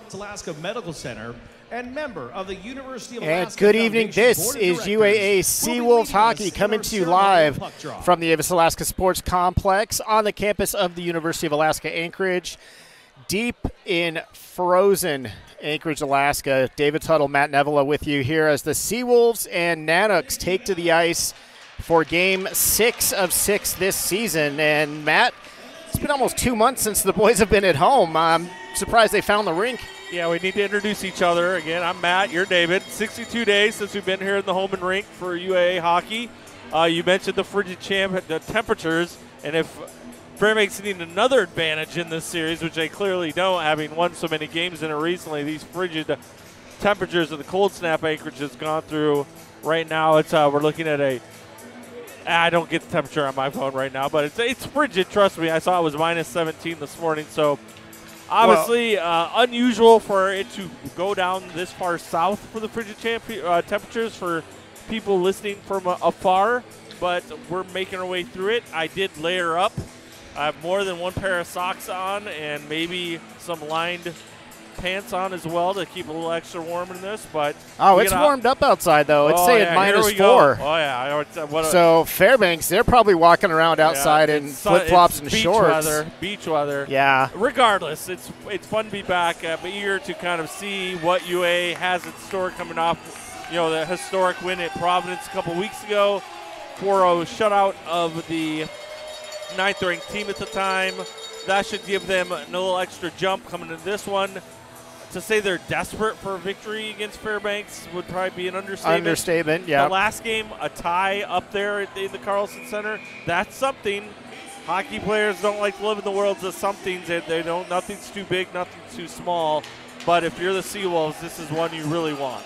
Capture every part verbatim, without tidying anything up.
Alaska Medical Center and member of the University of and Alaska. good evening. This is U A A Seawolves Hockey coming to you live from the Avis Alaska Sports Complex on the campus of the University of Alaska Anchorage, deep in frozen Anchorage, Alaska. David Tuttle, Matt Nevela with you here as the Seawolves and Nanooks take to the ice for game six of six this season. And Matt, it's been almost two months since the boys have been at home. I'm surprised they found the rink. Yeah, we need to introduce each other. Again, I'm Matt, you're David. sixty-two days since we've been here in the home and rink for U A A hockey. Uh, you mentioned the frigid champ, the temperatures, and if Fairbanks need another advantage in this series, which they clearly don't, having won so many games in it recently, these frigid temperatures of the cold snap Anchorage has gone through. Right now, it's uh, we're looking at a I don't get the temperature on my phone right now, but it's it's frigid. Trust me, I saw it was minus seventeen this morning, so obviously, well, uh, unusual for it to go down this far south for the frigid champ uh, temperatures for people listening from uh, afar, but we're making our way through it. I did layer up. I have more than one pair of socks on and maybe some lined pants on as well to keep a little extra warm in this. But oh, it's warmed up outside, though. It's oh, saying yeah, minus four. Go. Oh, yeah. What a, so Fairbanks, they're probably walking around outside yeah, in flip-flops and beach shorts. Weather, beach weather. Yeah. Regardless, it's it's fun to be back. I'm eager to kind of see what U A A has in store coming off, you know, the historic win at Providence a couple weeks ago. four oh shutout of the ninth-ranked team at the time. That should give them a little extra jump coming into this one. To say they're desperate for a victory against Fairbanks would probably be an understatement. Understatement, yeah. The last game, a tie up there at the, in the Carlson Center, that's something. Hockey players don't like to live in the worlds of somethings. They, they don't. Nothing's too big, nothing's too small. But if you're the Seawolves, this is one you really want.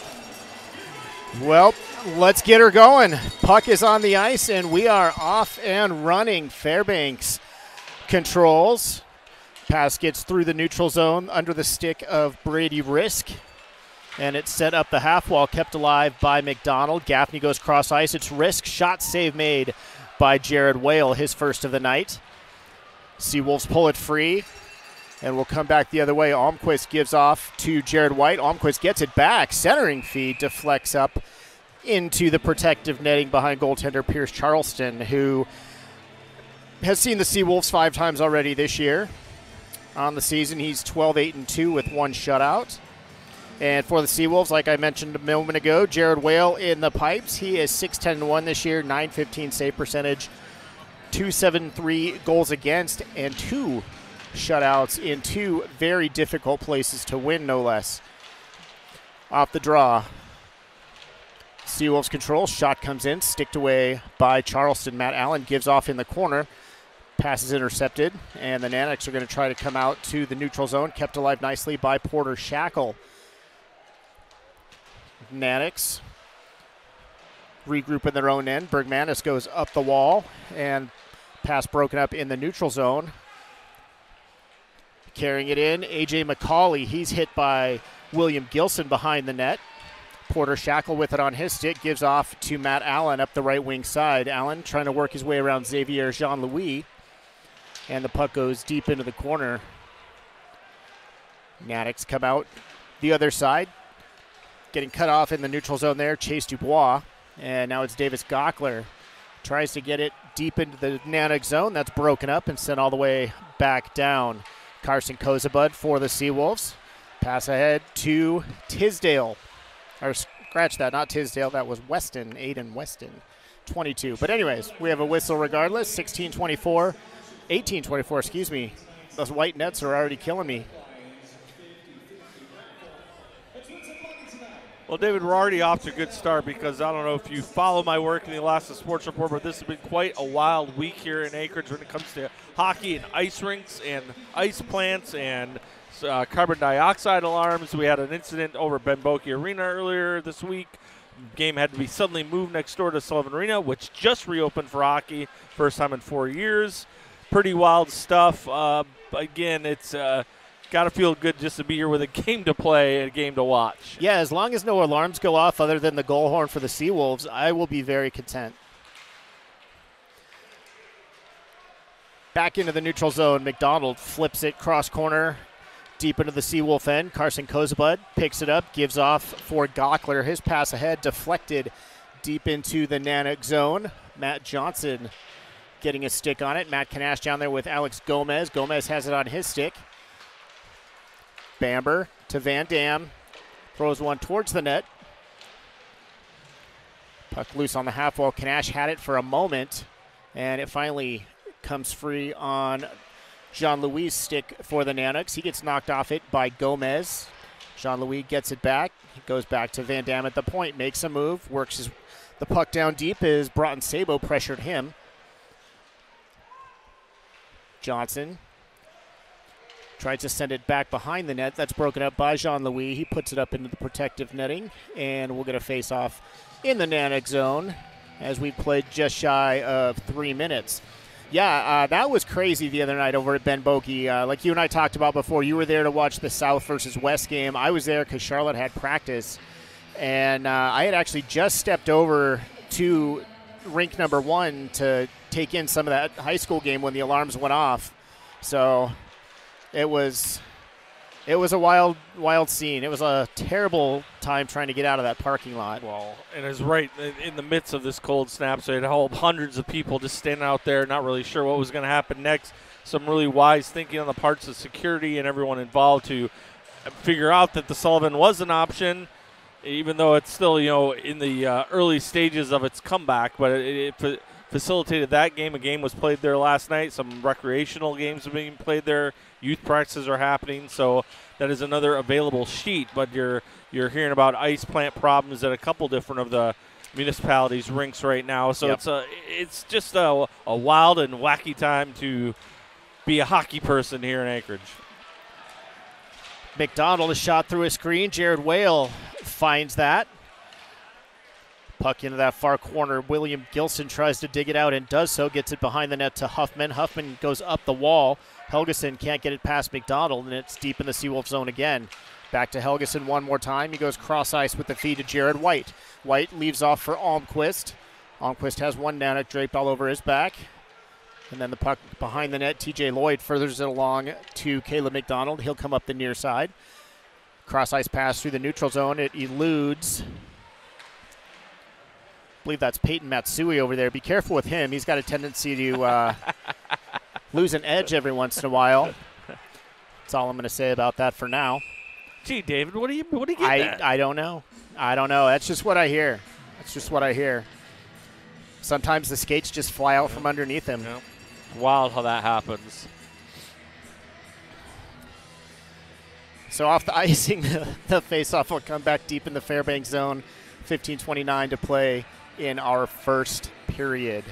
Well, let's get her going. Puck is on the ice, and we are off and running. Fairbanks controls. Pass gets through the neutral zone under the stick of Brady Risk, and it's set up the half wall, kept alive by McDonald. Gaffney goes cross ice. It's Risk. Shot save made by Jared Whale, his first of the night. Seawolves pull it free, and we'll come back the other way. Almquist gives off to Jared White. Almquist gets it back. Centering feed deflects up into the protective netting behind goaltender Pierce Charleston, who has seen the Seawolves five times already this year. On the season, he's twelve eight and two with one shutout. And for the Seawolves, like I mentioned a moment ago, Jared Whale in the pipes. He is six ten and one this year, nine fifteen save percentage, two seventy-three goals against, and two shutouts in two very difficult places to win, no less. Off the draw, Seawolves control. Shot comes in, sticked away by Charleston. Matt Allen gives off in the corner. Pass is intercepted, and the Nanooks are going to try to come out to the neutral zone, kept alive nicely by Porter Shackle. Nanooks regroup in their own end. Bergmanis goes up the wall, and pass broken up in the neutral zone. Carrying it in, A J McCauley. He's hit by William Gilson behind the net. Porter Shackle with it on his stick, gives off to Matt Allen up the right wing side. Allen trying to work his way around Xavier Jean-Louis. And the puck goes deep into the corner. Nanooks come out the other side. Getting cut off in the neutral zone there, Chase Dubois. And now it's Davis Gockler. Tries to get it deep into the Nanook zone. That's broken up and sent all the way back down. Carson Kozabud for the Seawolves. Pass ahead to Tisdale. Or scratch that, not Tisdale. That was Weston, Aiden Weston, twenty-two. But anyways, we have a whistle regardless, sixteen twenty-four. eighteen twenty-four, excuse me. Those white nets are already killing me. Well, David, we're already off to a good start because I don't know if you follow my work in the Alaska Sports Report, but this has been quite a wild week here in Anchorage when it comes to hockey and ice rinks and ice plants and uh, carbon dioxide alarms. We had an incident over at Ben Boeke Arena earlier this week. Game had to be suddenly moved next door to Sullivan Arena, which just reopened for hockey, first time in four years. Pretty wild stuff. Uh, again, it's uh, got to feel good just to be here with a game to play and a game to watch. Yeah, as long as no alarms go off other than the goal horn for the Seawolves, I will be very content. Back into the neutral zone. McDonald flips it cross corner Deep into the Seawolf end, Carson Kozabud picks it up, gives off for Gockler. His pass ahead deflected deep into the Nanook zone. Matt Johnson getting a stick on it. Matt Kanash down there with Alex Gomez. Gomez has it on his stick. Bamber to Van Dam. Throws one towards the net. Puck loose on the half wall. Kanash had it for a moment, and it finally comes free on Jean-Louis' stick for the Nanooks. He gets knocked off it by Gomez. Jean-Louis gets it back. He goes back to Van Dam at the point, makes a move, works his, the puck down deep as Broughton Sabo pressured him. Johnson tried to send it back behind the net. That's broken up by Jean-Louis. He puts it up into the protective netting, and we'll get a face-off in the Nanook zone as we played just shy of three minutes. Yeah, uh, that was crazy the other night over at Ben Boeke. Uh, like you and I talked about before, you were there to watch the South versus West game. I was there because Charlotte had practice, and uh, I had actually just stepped over to rink number one to take in some of that high school game when the alarms went off. So it was it was a wild, wild scene. It was a terrible time trying to get out of that parking lot. Well, and it's right in the midst of this cold snap, so it held hundreds of people just standing out there, not really sure what was going to happen next. Some really wise thinking on the parts of security and everyone involved to figure out that the Sullivan was an option, even though it's still, you know, in the uh, early stages of its comeback. But it, it facilitated that game. A game was played there last night. Some recreational games are being played there. Youth practices are happening, so that is another available sheet. But you're you're hearing about ice plant problems at a couple different of the municipalities' rinks right now. So yep. it's a it's just a, a wild and wacky time to be a hockey person here in Anchorage. McDonald is shot through a screen. Jared Whale finds that. Puck into that far corner. William Gilson tries to dig it out and does so. Gets it behind the net to Huffman. Huffman goes up the wall. Helgeson can't get it past McDonald, and it's deep in the Seawolf zone again. Back to Helgeson one more time. He goes cross ice with the feed to Jared White. White leaves off for Almquist. Almquist has one Nanook draped all over his back. And then the puck behind the net. T J Lloyd furthers it along to Caleb McDonald. He'll come up the near side. Cross ice pass through the neutral zone. It eludes. I believe that's Peyton Matsui over there. Be careful with him. He's got a tendency to uh, lose an edge every once in a while. That's all I'm going to say about that for now. Gee, David, what are you what are you getting I, at? I don't know. I don't know. That's just what I hear. That's just what I hear. Sometimes the skates just fly out yeah. from underneath him. Yeah. Wild how that happens. So off the icing, the face-off will come back deep in the Fairbanks zone. fifteen twenty-nine to play in our first period.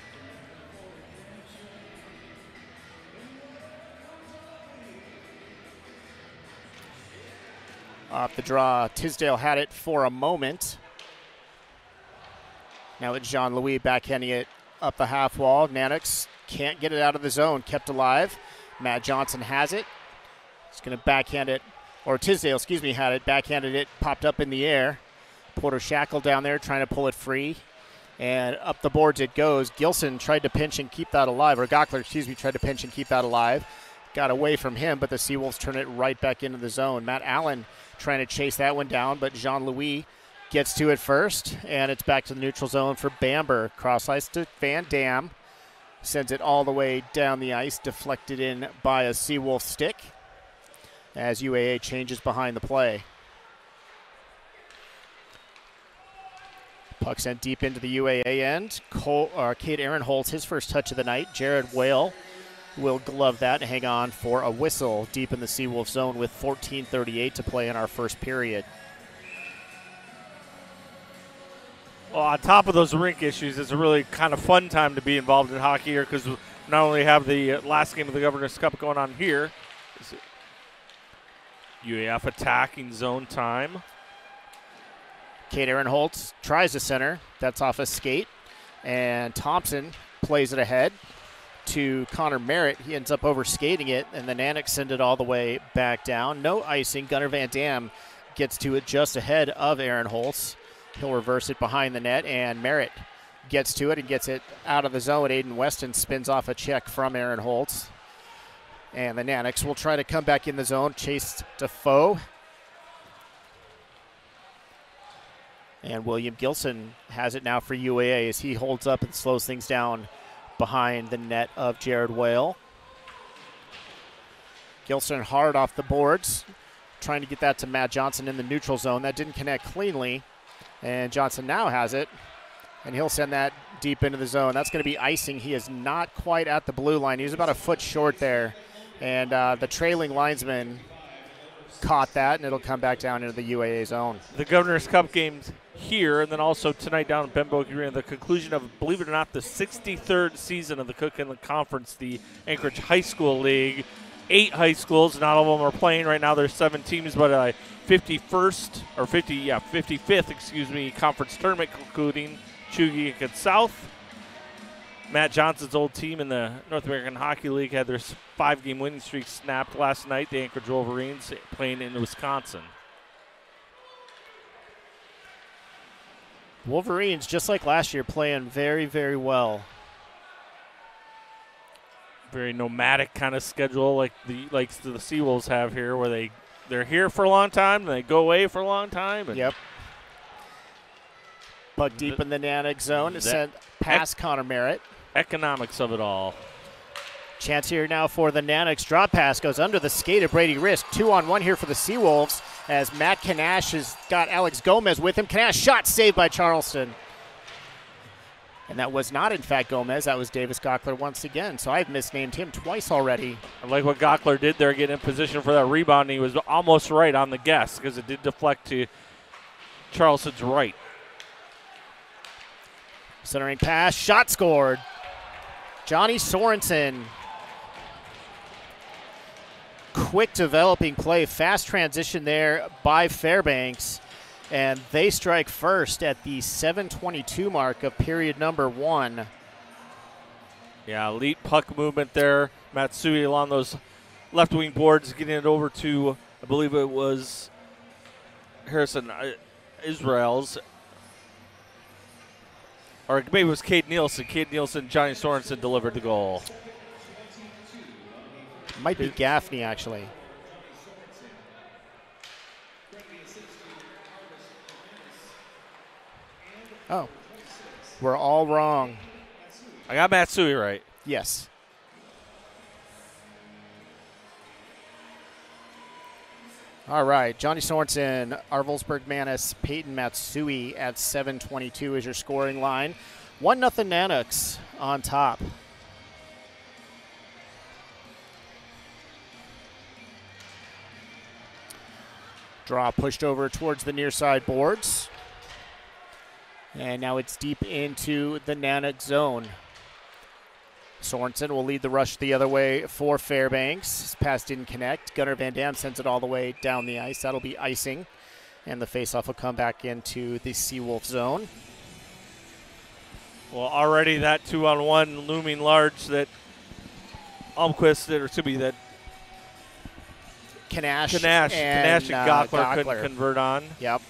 Off the draw, Tisdale had it for a moment. Now it's Jean-Louis backhanding it up the half wall. Nanooks can't get it out of the zone, kept alive. Matt Johnson has it. He's going to backhand it, or Tisdale, excuse me, had it, backhanded it, popped up in the air. Porter Shackle down there trying to pull it free. And up the boards it goes. Gilson tried to pinch and keep that alive, or Gockler, excuse me, tried to pinch and keep that alive. Got away from him, but the Seawolves turn it right back into the zone. Matt Allen trying to chase that one down, but Jean-Louis gets to it first, and it's back to the neutral zone for Bamber. Cross ice to Van Dam. Sends it all the way down the ice, deflected in by a Seawolf stick as U A A changes behind the play. Puck sent deep into the U A A end. Cole, or Cade Aaron holds his first touch of the night. Jared Whale will glove that and hang on for a whistle deep in the Seawolf zone with fourteen thirty-eight to play in our first period. Well, on top of those rink issues, it's a really kind of fun time to be involved in hockey here because we not only have the last game of the Governor's Cup going on here, U A F attacking zone time. Cade Aaron Holtz tries to center. That's off a skate. And Thompson plays it ahead to Connor Merritt. He ends up over skating it, and the Nanooks send it all the way back down. No icing. Gunnar Van Dam gets to it just ahead of Aaron Holtz. He'll reverse it behind the net, and Merritt gets to it and gets it out of the zone. Aiden Weston spins off a check from Aaron Holtz. And the Nanics will try to come back in the zone. Chase Defoe. And William Gilson has it now for U A A as he holds up and slows things down behind the net of Jared Whale. Gilson hard off the boards, trying to get that to Matt Johnson in the neutral zone. That didn't connect cleanly, and Johnson now has it, and he'll send that deep into the zone. That's going to be icing. He is not quite at the blue line. He was about a foot short there, and uh, the trailing linesman caught that, and it'll come back down into the U A A zone. The Governor's Cup games here, and then also tonight down in Ben Bowie Arena, the conclusion of, believe it or not, the sixty-third season of the Cook Inlet Conference, the Anchorage High School League. Eight high schools, not all of them are playing right now. There's seven teams, but a fifty-first or fifty, yeah, fifty-fifth, excuse me, conference tournament concluding Chugach South. Matt Johnson's old team in the North American Hockey League had their five-game winning streak snapped last night. The Anchorage Wolverines playing in Wisconsin. Wolverines, just like last year, playing very, very well. Very nomadic kind of schedule like the like the Seawolves have here, where they, they're here for a long time, and they go away for a long time. And yep. Puck deep the, in the Nanic zone. It's sent past ec- Connor Merritt. Economics of it all. Chance here now for the Nanics. Drop pass goes under the skate of Brady Risk. Two on one here for the Seawolves as Matt Kanash has got Alex Gomez with him. Kanash shot saved by Charleston. And that was not, in fact, Gomez. That was Davis Gockler once again. So I've misnamed him twice already. I like what Gockler did there, getting in position for that rebound. And he was almost right on the guess because it did deflect to Charleston's right. Centering pass, shot scored. Johnny Sorensen. Quick developing play, fast transition there by Fairbanks. And they strike first at the seven twenty-two mark of period number one. Yeah, elite puck movement there. Matsui along those left wing boards, getting it over to, I believe it was Harrison Israel's. Or maybe it was Cade Nielsen. Cade Nielsen, Johnny Sorensen delivered the goal. Might be Gaffney, actually. Oh, we're all wrong. I got Matsui right. Yes. All right, Johnny Sorensen, Arvelsberg Manis, Peyton Matsui at seven twenty-two is your scoring line. one nothing Nanics on top. Draw pushed over towards the near side boards. And now it's deep into the Nanic zone. Sorensen will lead the rush the other way for Fairbanks. His pass didn't connect. Gunnar Van Dam sends it all the way down the ice. That'll be icing. And the faceoff will come back into the Seawolf zone. Well, already that two-on-one looming large that Almquist, or excuse me, that Kanash, Kanash and, Kanash and uh, Gockler, Gockler couldn't convert on. Yep.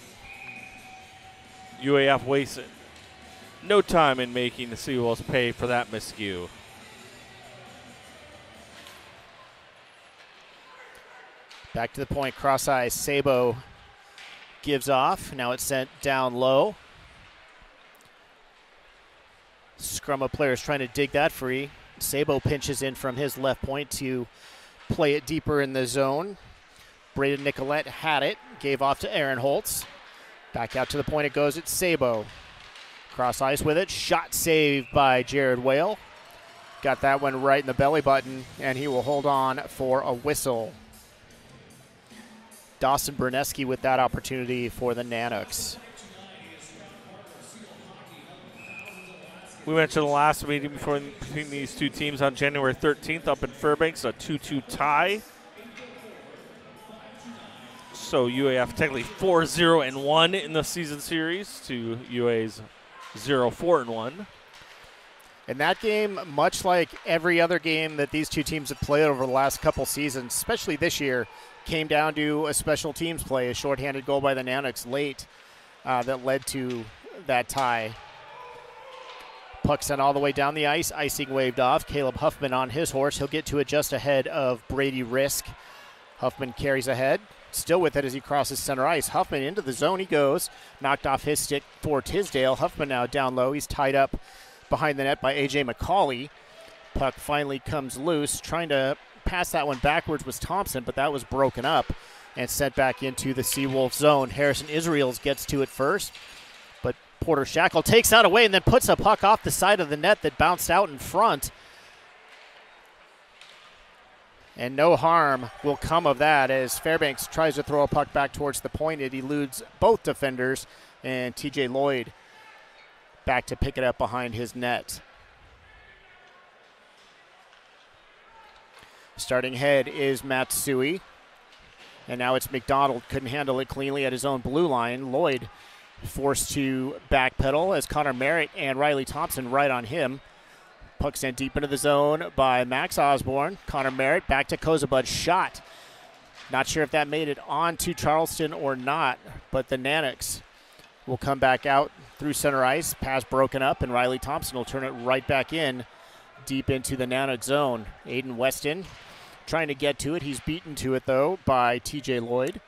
U A F wasted no time in making the Seawolves pay for that miscue. Back to the point, cross ice. Sabo gives off. Now it's sent down low. Scrum of players trying to dig that free. Sabo pinches in from his left point to play it deeper in the zone. Braden Nicolette had it, gave off to Aaron Holtz. Back out to the point it goes, it's Sabo. Cross ice with it, shot saved by Jared Whale. Got that one right in the belly button, and he will hold on for a whistle. Dawson Berneski with that opportunity for the Nanics. We mentioned the last meeting before, between these two teams on January thirteenth up in Fairbanks, a two two tie. So U A F technically four zero and one in the season series to U A's zero four and one. And that game, much like every other game that these two teams have played over the last couple seasons, especially this year, came down to a special teams play, a shorthanded goal by the Nanics late uh, that led to that tie. Puck sent all the way down the ice. Icing waved off. Caleb Huffman on his horse. He'll get to it just ahead of Brady Risk. Huffman carries ahead. Still with it as he crosses center ice. Huffman into the zone he goes. Knocked off his stick for Tisdale. Huffman now down low. He's tied up behind the net by A J McCauley. Puck finally comes loose. Trying to pass that one backwards was Thompson, but that was broken up and sent back into the Seawolf zone. Harrison Israels gets to it first, but Porter Shackle takes that away and then puts a puck off the side of the net that bounced out in front. And no harm will come of that as Fairbanks tries to throw a puck back towards the point. It eludes both defenders, and T J Lloyd back to pick it up behind his net. Starting head is Matsui. And now it's McDonald. Couldn't handle it cleanly at his own blue line. Lloyd forced to backpedal as Connor Merritt and Riley Thompson right on him. Puck sent deep into the zone by Max Osborne. Connor Merritt back to Kozabud. Shot. Not sure if that made it on to Charleston or not, but the Nanoks will come back out through center ice. Pass broken up, and Riley Thompson will turn it right back in deep into the Nanook zone. Aiden Weston trying to get to it. He's beaten to it, though, by T J Lloyd.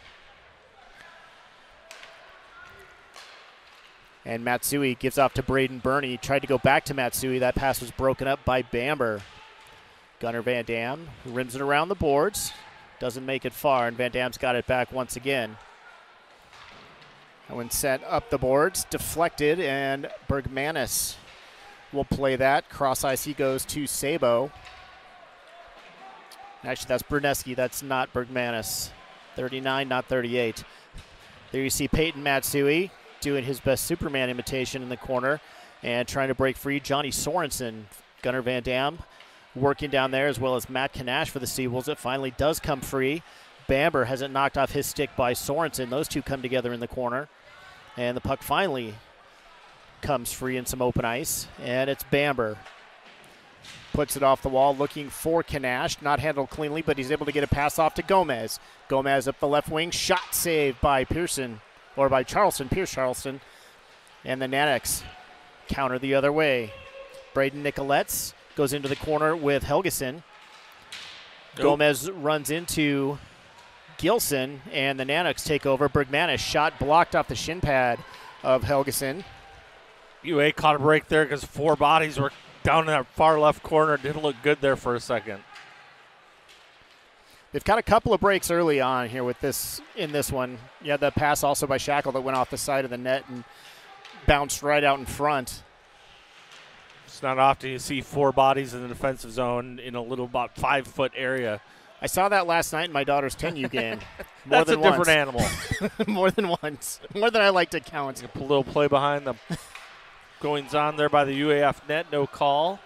And Matsui gives off to Braden Burney. He tried to go back to Matsui. That pass was broken up by Bamber. Gunnar Van Dam rims it around the boards. Doesn't make it far, and Van Dam's got it back once again. And when sent up the boards, deflected, and Bergmanis will play that. Cross ice he goes to Sabo. Actually, that's Bruneski. That's not Bergmanis. thirty-nine, not thirty-eight. There you see Peyton Matsui doing his best Superman imitation in the corner and trying to break free. Johnny Sorensen, Gunnar Van Dam working down there, as well as Matt Kanash for the Seawolves. It finally does come free. Bamber has it knocked off his stick by Sorensen. Those two come together in the corner. And the puck finally comes free in some open ice. And it's Bamber. Puts it off the wall, looking for Kanash. Not handled cleanly, but he's able to get a pass off to Gomez. Gomez up the left wing. Shot saved by Pearson, or by Charleston, Pierce Charleston. And the Nanoks counter the other way. Braden Nicoletts goes into the corner with Helgeson. Nope. Gomez runs into Gilson, and the Nanoks take over. Bergmanis shot blocked off the shin pad of Helgeson. U A caught a break there because four bodies were down in that far left corner. Didn't look good there for a second. They've got a couple of breaks early on here with this in this one. You had the pass also by Shackle that went off the side of the net and bounced right out in front. It's not often you see four bodies in the defensive zone in a little about five-foot area. I saw that last night in my daughter's ten U game. More That's than a different once. animal. More than once. More than I like to count. A little play behind the goings on there by the U A F net. No call.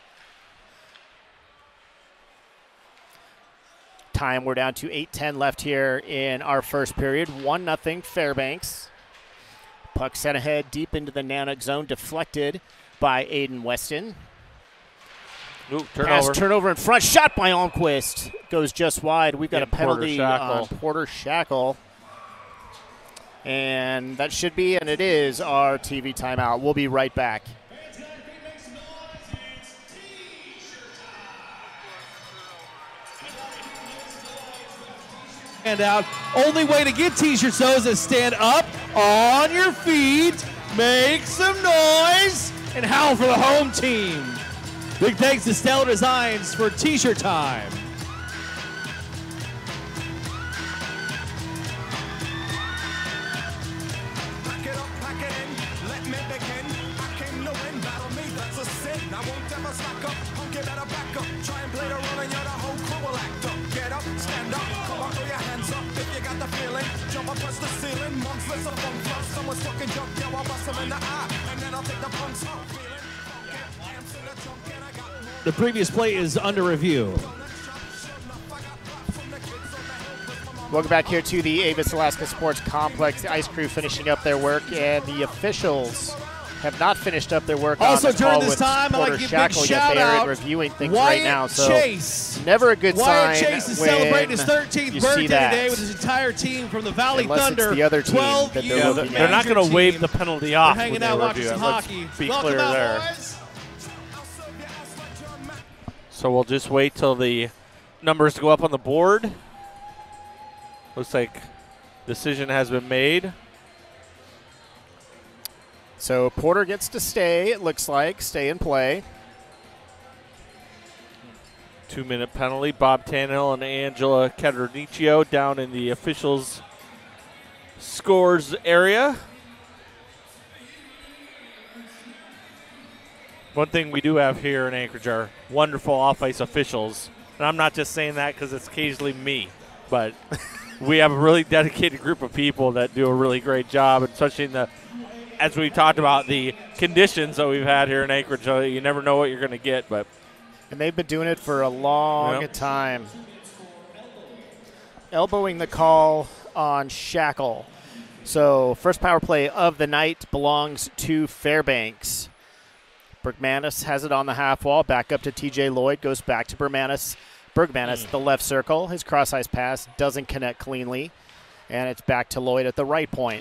Time, we're down to eight ten left here in our first period. one nothing Fairbanks. Puck sent ahead deep into the Nanook zone, deflected by Aiden Weston. Ooh, turnover. Pass turnover in front, shot by Almquist. Goes just wide. We've got And a penalty Porter on Porter Shackle. And that should be, and it is, our T V timeout. We'll be right back. Stand out. Only way to get t-shirts though is to stand up on your feet, make some noise, and howl for the home team. Big thanks to Stellar Designs for t-shirt time. Pack it up, pack it in, let me begin. I came to win, battle me, that's a sin. I won't ever slack up, punk it better back up. Try and play the role and you're the whole crew will act up. Get up, stand up, come on, throw your hands up. If you got the feeling, jump up, touch the ceiling. Monks, let's up, funk plus. Someone's fucking jump, yeah, I'll bust them in the eye. And then I'll take the punks out, feeling. The previous play is under review. Welcome back here to the Avis Alaska Sports Complex. The ice crew finishing up their work, and the officials have not finished up their work Also on the during call this with time, I Porter like to give a Shackle, big yet shout they are out. reviewing things Wyatt right now. So Chase. never a good Wyatt sign Chase is when celebrating his thirteenth you birthday see that. today with his entire team from the Valley Unless it's Thunder. the other team twelve that they're U looking They're not going to waive team. the penalty They're off. hanging when out they watching review some it. Let's hockey. be Welcome clear out, there. boys. So we'll just wait till the numbers go up on the board. Looks like decision has been made. So Porter gets to stay, it looks like, stay and play. Two-minute penalty. Bob Tannehill and Angela Caterniccio down in the officials' scores area. One thing we do have here in Anchorage are wonderful off-ice officials. And I'm not just saying that because it's occasionally me, but we have a really dedicated group of people that do a really great job, especially in the, as we talked about, the conditions that we've had here in Anchorage. So you never know what you're going to get, but And they've been doing it for a long Yep. time. Elbowing the call on Shackle. So first power play of the night belongs to Fairbanks. Bergmanis has it on the half wall. Back up to T J Lloyd. Goes back to Bergmanis. Bergmanis at the left circle. His cross-ice pass doesn't connect cleanly. And it's back to Lloyd at the right point.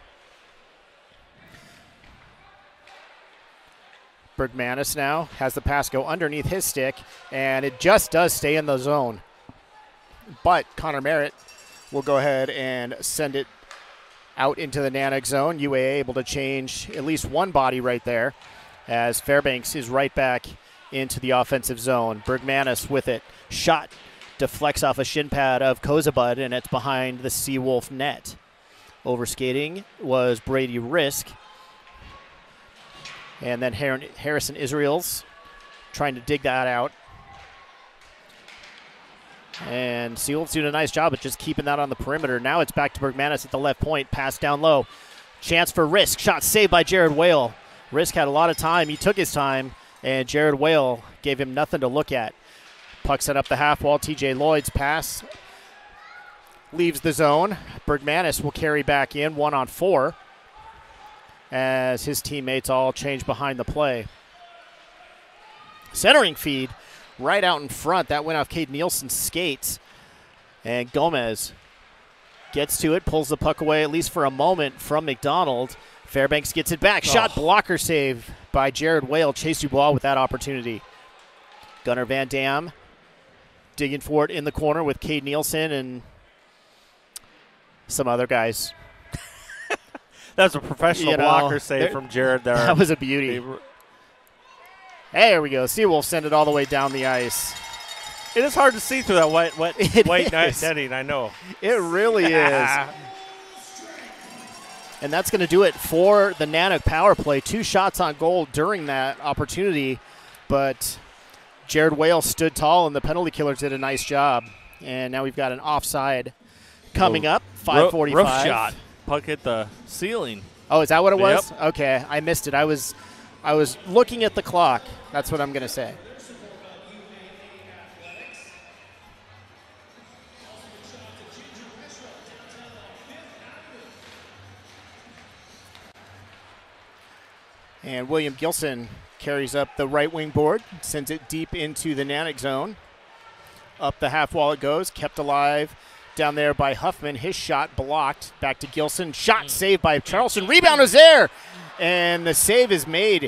Bergmanis now has the pass go underneath his stick, and it just does stay in the zone. But Connor Merritt will go ahead and send it out into the Nanook zone. U A A able to change at least one body right there as Fairbanks is right back into the offensive zone. Bergmanis with it. Shot deflects off a shin pad of Kozabud, and it's behind the Seawolf net. Overskating was Brady Risk. And then Harrison Israels trying to dig that out. And Seawolf's doing a nice job of just keeping that on the perimeter. Now it's back to Bergmanis at the left point. Pass down low. Chance for Risk. Shot saved by Jared Whale. Risk had a lot of time. He took his time, and Jared Whale gave him nothing to look at. Puck set up the half wall. T J Lloyd's pass leaves the zone. Bergmanis will carry back in, one on four, as his teammates all change behind the play. Centering feed right out in front. That went off Cade Nielsen's skates. And Gomez gets to it, pulls the puck away, at least for a moment, from McDonald. Fairbanks gets it back. Shot Oh. blocker save by Jared Whale. Chase Dubois with that opportunity. Gunnar Van Dam digging for it in the corner with Cade Nielsen and some other guys. that's a professional You know, blocker save there- from Jared there. That was a beauty. There we go. Seawolf send it all the way down the ice. It is hard to see through that white, wet, It white net- is. netting, I know. It really is. And that's going to do it for the Nanook power play. Two shots on goal during that opportunity, but Jared Whale stood tall, and the penalty killers did a nice job. And now we've got an offside coming up, five forty-five. Roof shot. Puck hit the ceiling. Oh, is that what it was? Yep. Okay, I missed it. I was, I was looking at the clock. That's what I'm going to say. And William Gilson carries up the right wing board, sends it deep into the Nanook zone. Up the half wall it goes, kept alive down there by Huffman. His shot blocked. Back to Gilson. Shot saved by Charleston. Rebound is there. And the save is made.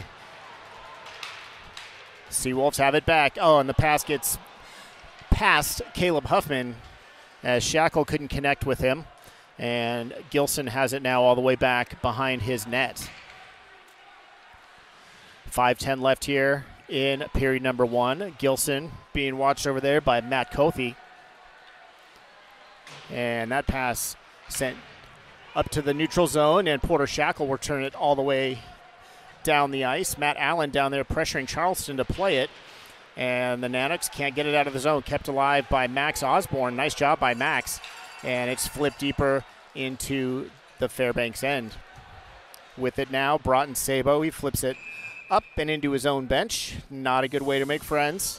Seawolves have it back. Oh, and the pass gets past Caleb Huffman as Shackle couldn't connect with him. And Gilson has it now all the way back behind his net. five ten left here in period number one. Gilson being watched over there by Matt Cothy. And that pass sent up to the neutral zone, and Porter Shackle will turn it all the way down the ice. Matt Allen down there pressuring Charleston to play it. And the Nanooks can't get it out of the zone. Kept alive by Max Osborne. Nice job by Max. And it's flipped deeper into the Fairbanks end. With it now, Broughton Sabo. He flips it up and into his own bench. Not a good way to make friends.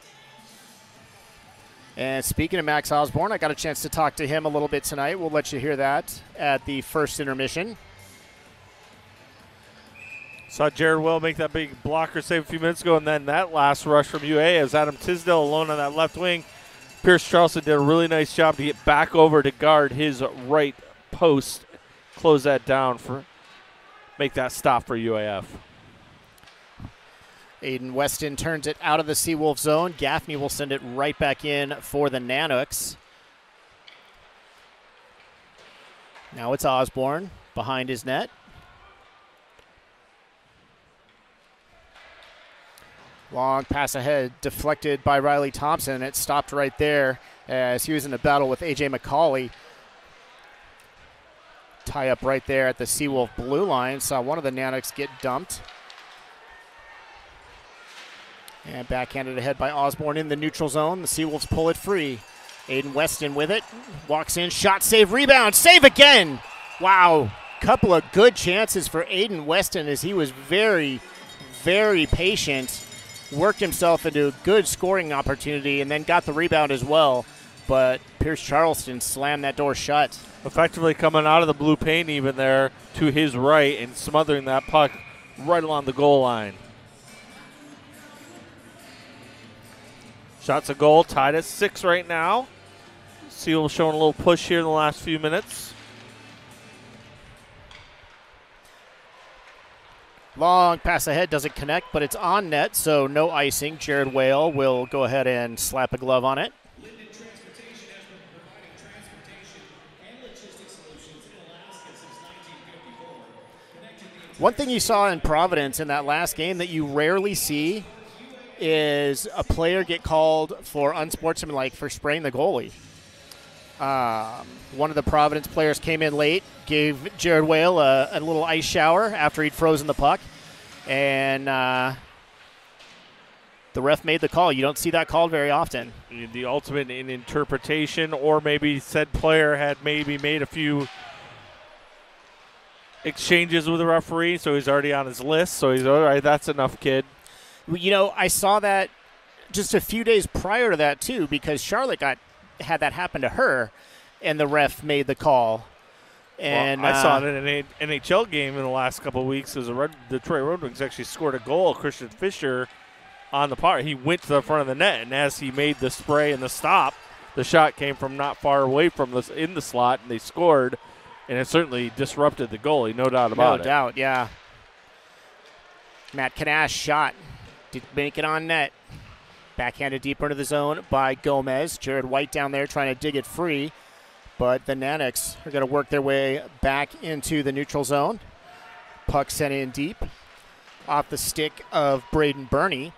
And speaking of Max Osborne, I got a chance to talk to him a little bit tonight. We'll let you hear that at the first intermission. Saw Jared Will make that big blocker save a few minutes ago, and then that last rush from U A A as Adam Tisdale alone on that left wing. Pierce Charleston did a really nice job to get back over to guard his right post, close that down for, make that stop for U A F. Aiden Weston turns it out of the Seawolf zone. Gaffney will send it right back in for the Nanooks. Now it's Osborne behind his net. Long pass ahead, deflected by Riley Thompson. It stopped right there as he was in a battle with A J McCauley. Tie up right there at the Seawolf blue line. Saw one of the Nanooks get dumped. And backhanded ahead by Osborne in the neutral zone. The Seawolves pull it free. Aiden Weston with it. Walks in, shot, save, rebound, save again. Wow. Couple of good chances for Aiden Weston as he was very, very patient. Worked himself into a good scoring opportunity and then got the rebound as well. But Pierce Charleston slammed that door shut. Effectively coming out of the blue paint even there to his right and smothering that puck right along the goal line. Shots a goal, tied at six right now. Seal showing a little push here in the last few minutes. Long pass ahead, doesn't connect, but it's on net, so no icing. Jared Whale will go ahead and slap a glove on it. One thing you saw in Providence in that last game that you rarely see is a player get called for unsportsmanlike for spraying the goalie. Um, one of the Providence players came in late, gave Jared Whale a, a little ice shower after he'd frozen the puck, and uh, the ref made the call. You don't see that called very often. The ultimate in interpretation, or maybe said player had maybe made a few exchanges with the referee, so he's already on his list, so he's all right, that's enough, kid. You know, I saw that just a few days prior to that, too, because Charlotte got had that happen to her, and the ref made the call. And well, I uh, saw it in an N H L game in the last couple of weeks. As a Red, Detroit Red Wings actually scored a goal. Christian Fisher on the part. He went to the front of the net, and as he made the spray and the stop, the shot came from not far away from this in the slot, and they scored. And it certainly disrupted the goalie, no doubt about it. No doubt, yeah. Matt Kanash shot. Did make it on net. Backhanded deeper into the zone by Gomez. Jared White down there trying to dig it free. But the Nanooks are going to work their way back into the neutral zone. Puck sent in deep. Off the stick of Braden Burney.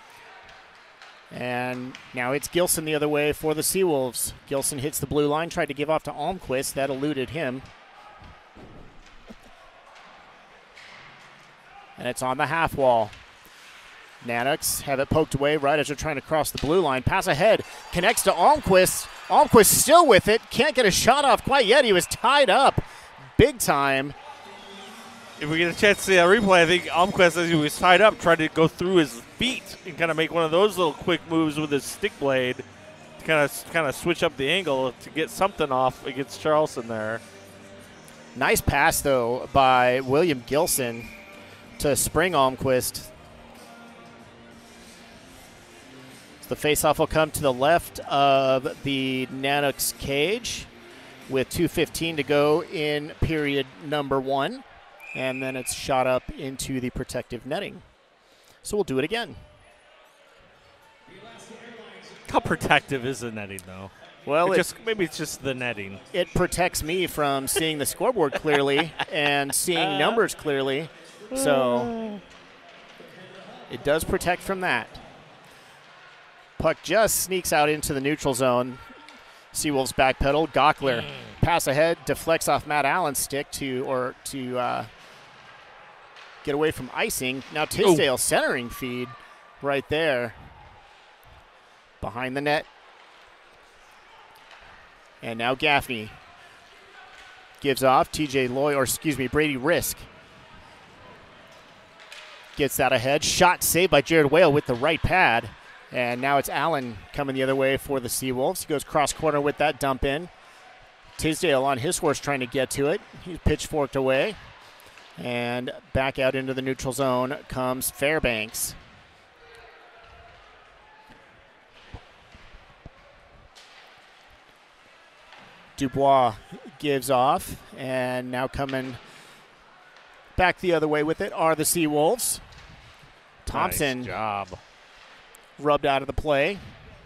And now it's Gilson the other way for the Seawolves. Gilson hits the blue line, tried to give off to Almquist. That eluded him. And it's on the half wall. Nanooks have it poked away right as they're trying to cross the blue line. Pass ahead, connects to Almquist. Almquist still with it. Can't get a shot off quite yet. He was tied up big time. If we get a chance to see that replay, I think Almquist, as he was tied up, tried to go through his feet and kind of make one of those little quick moves with his stick blade to kind of kind of switch up the angle to get something off against Charleston there. Nice pass, though, by William Gilson to Spring Almquist. The faceoff will come to the left of the Nanooks cage with two fifteen to go in period number one. And then it's shot up into the protective netting. So we'll do it again. How protective is the netting, though? Well, it it, just maybe it's just the netting. It protects me from seeing the scoreboard clearly and seeing numbers clearly. So it does protect from that. Puck just sneaks out into the neutral zone. Seawolves backpedal. Gockler mm. pass ahead, deflects off Matt Allen's stick to or to uh, get away from icing. Now Tisdale Ooh. centering feed right there behind the net. And now Gaffney gives off. T J Loy, or excuse me, Brady Risk gets that ahead. Shot saved by Jared Whale with the right pad. And now it's Allen coming the other way for the Seawolves. He goes cross corner with that dump in. Tisdale on his horse trying to get to it. He's pitchforked away. And back out into the neutral zone comes Fairbanks. Dubois gives off, and now coming back the other way with it are the Seawolves. Thompson Nice job. rubbed out of the play.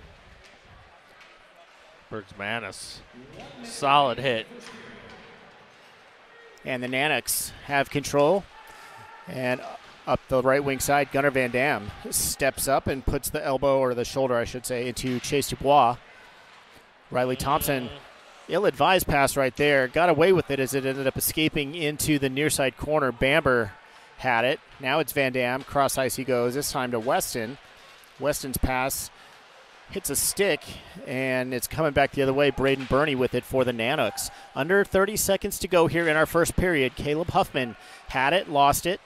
Bergsmanis, solid hit. And the Nanoks have control. And up the right wing side, Gunnar Van Dam steps up and puts the elbow, or the shoulder, I should say, into Chase Dubois. Riley Thompson, ill-advised pass right there. Got away with it as it ended up escaping into the near side corner. Bamber had it. Now it's Van Dam. Cross ice he goes, this time to Weston. Weston's pass hits a stick, and it's coming back the other way. Braden Burney with it for the Nanoks. Under thirty seconds to go here in our first period. Caleb Huffman had it, lost it.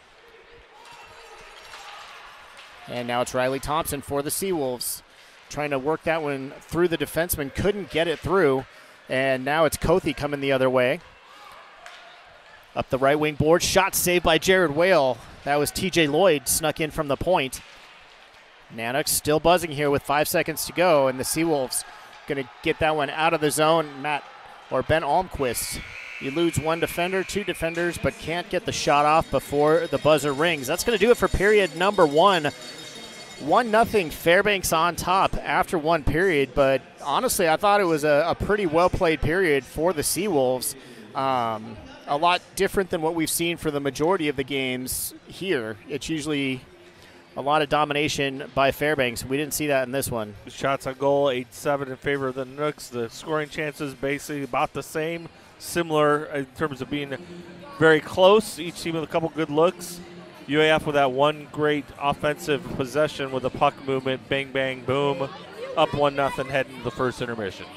And now it's Riley Thompson for the Seawolves. Trying to work that one through the defenseman. Couldn't get it through. And now it's Kothi coming the other way. Up the right wing board. Shot saved by Jared Whale. That was T J Lloyd snuck in from the point. Nanoks still buzzing here with five seconds to go, and the Seawolves going to get that one out of the zone. Matt or Ben Almquist eludes one defender, two defenders, but can't get the shot off before the buzzer rings. That's going to do it for period number one. One nothing Fairbanks on top after one period, but honestly, I thought it was a, a pretty well-played period for the Seawolves. Um, a lot different than what we've seen for the majority of the games here. It's usually a lot of domination by Fairbanks. We didn't see that in this one. Shots on goal, eight seven in favor of the Nooks. The scoring chances basically about the same, similar in terms of being very close. Each team with a couple good looks. U A F with that one great offensive possession with a puck movement, bang, bang, boom, up one nothing heading to the first intermission.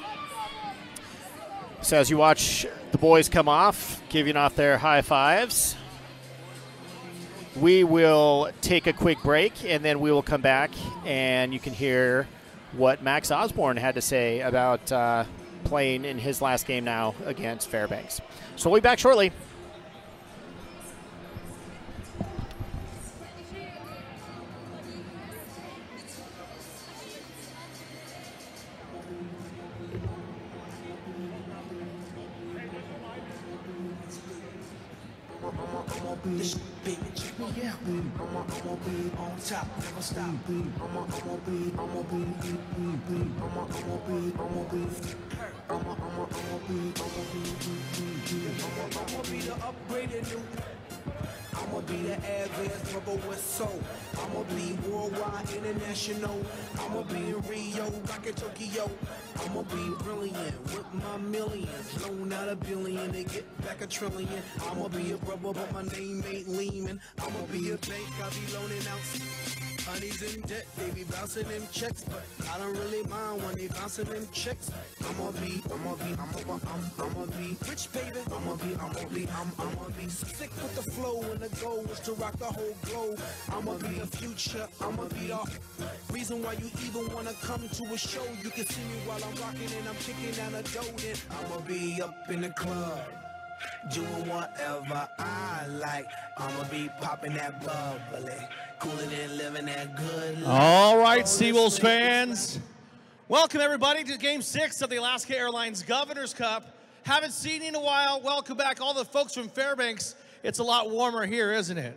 So as you watch the boys come off, giving off their high fives, we will take a quick break, and then we will come back, and you can hear what Max Osborne had to say about uh, playing in his last game now against Fairbanks. So we'll be back shortly. This big, check me out. I'ma, I'ma be on top, never stop. I'ma, I'ma be, I'ma be, I'ma, I'ma be, I'ma be, I'ma, I'ma, I'ma be, I'ma be, I'ma, I'ma be the upgraded new. I'ma be the advanced rubber with soul. I'ma be worldwide, international. I'ma be in Rio, back in Tokyo. I'ma be brilliant with my millions. Loan out a billion to get back a trillion. I'ma be a rubber, but my name ain't Lehman. I'ma be a bank, I'll be loaning out. Honey's in debt, they be bouncing them checks, but I don't really mind when they bouncing them checks. I'ma be, I'ma be, I'ma, I'm, I'ma be rich, baby. I'ma be, I'ma be, I'm, I'ma be sick with the flow, and the goal is to rock the whole globe. I'ma be the future, I'ma be the reason why you even wanna come to a show. You can see me while I'm rocking and I'm kicking down a dough. Then I'ma be up in the club, doing whatever I like. I'ma be popping that bubbly, cooling and living that good life. All right, Seawolves fans. Welcome, everybody, to Game six of the Alaska Airlines Governor's Cup. Haven't seen you in a while. Welcome back, all the folks from Fairbanks. It's a lot warmer here, isn't it?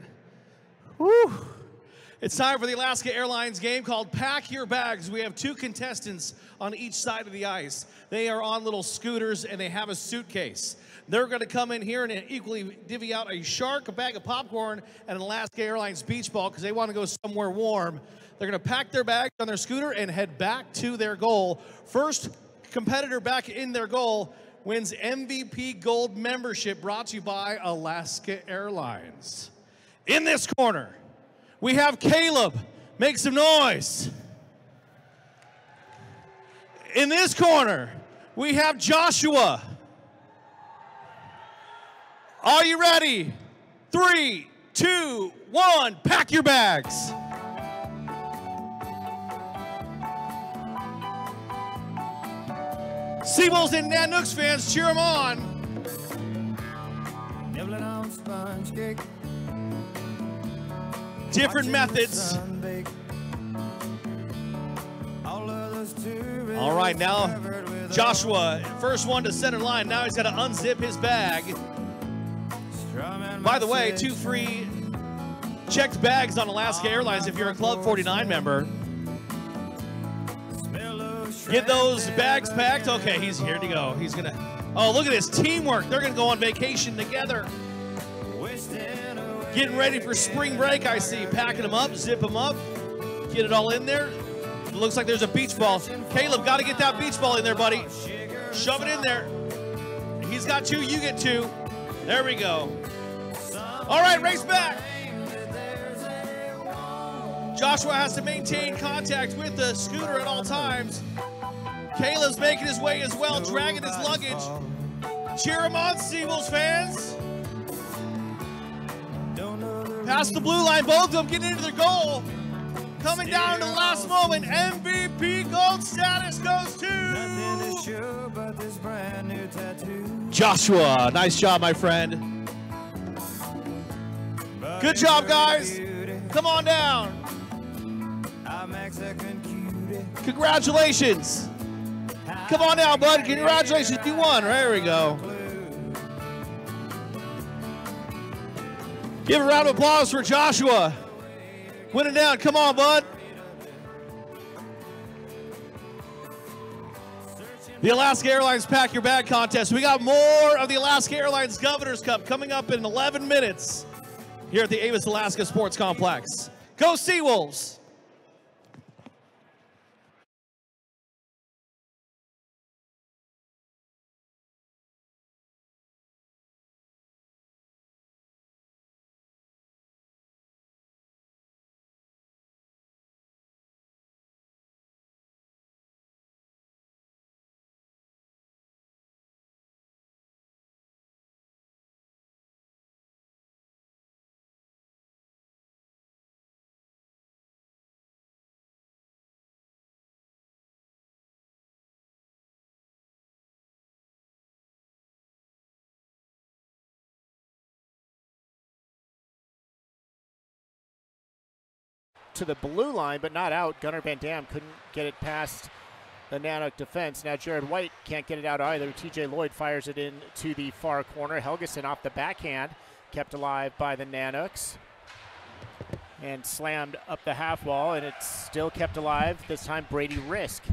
Woo! It's time for the Alaska Airlines game called Pack Your Bags. We have two contestants on each side of the ice. They are on little scooters, and they have a suitcase. They're going to come in here and equally divvy out a shark, a bag of popcorn, and an Alaska Airlines beach ball because they want to go somewhere warm. They're going to pack their bags on their scooter and head back to their goal. First competitor back in their goal wins M V P Gold membership, brought to you by Alaska Airlines. In this corner, we have Caleb. Make some noise. In this corner, we have Joshua. Are you ready? Three, two, one, pack your bags. Seawolves and Nanoks fans, cheer them on. Nibbling on sponge cake, different methods. All right, now Joshua, first one to center line. Now he's got to unzip his bag. By the way, two free checked bags on Alaska Airlines if you're a Club forty-nine member. Get those bags packed. Okay, he's here to go. He's going to, oh, look at this teamwork. They're going to go on vacation together. Getting ready for spring break, I see. Packing them up, zip them up, get it all in there. It looks like there's a beach ball. Caleb, got to get that beach ball in there, buddy. Shove it in there. He's got two, you get two. There we go. All right, race back. Joshua has to maintain contact with the scooter at all times. Caleb's making his way as well, dragging his luggage. Cheer him on, Seawolves fans. Past the blue line, both of them getting into their goal. Coming down to the last moment, M V P gold status goes to Joshua. Nice job, my friend. Good job, guys. Come on down. Congratulations. Come on now, bud. Congratulations, you won. There we go. Give a round of applause for Joshua. Win it down. Come on, bud. The Alaska Airlines Pack Your Bag contest. We got more of the Alaska Airlines Governor's Cup coming up in eleven minutes here at the Avis Alaska Sports Complex. Go Seawolves! To the blue line, but not out. Gunnar Van Dam couldn't get it past the Nanook defense. Now Jared White can't get it out either. T J Lloyd fires it in to the far corner. Helgeson off the backhand, kept alive by the Nanooks, and slammed up the half wall, and it's still kept alive. This time Brady Risk.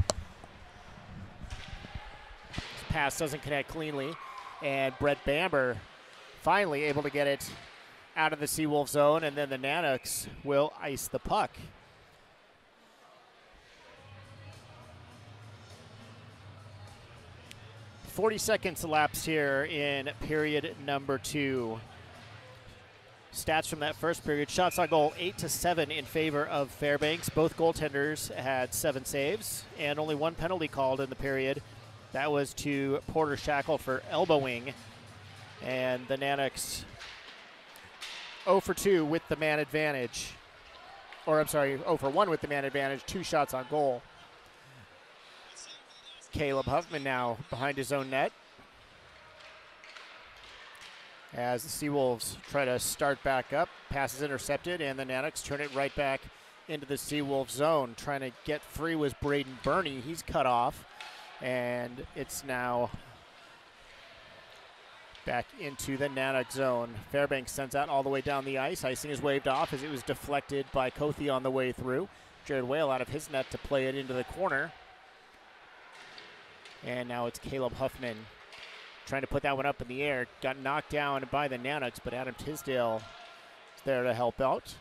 His pass doesn't connect cleanly, and Brett Bamber finally able to get it out of the Seawolf zone, and then the Nanooks will ice the puck. forty seconds elapsed here in period number two. Stats from that first period: shots on goal eight to seven in favor of Fairbanks. Both goaltenders had seven saves, and only one penalty called in the period. That was to Porter Shackle for elbowing, and the Nanooks oh for two with the man advantage. Or I'm sorry, oh for one with the man advantage, two shots on goal. Caleb Huffman now behind his own net as the Seawolves try to start back up. Pass is intercepted, and the Nanooks turn it right back into the Seawolf zone. Trying to get free was Braden Burney. He's cut off, and it's now back into the Nanook zone. Fairbanks sends out all the way down the ice. Icing is waved off as it was deflected by Kothi on the way through. Jared Whale out of his net to play it into the corner. And now it's Caleb Huffman trying to put that one up in the air. Got knocked down by the Nanooks, but Adam Tisdale is there to help out.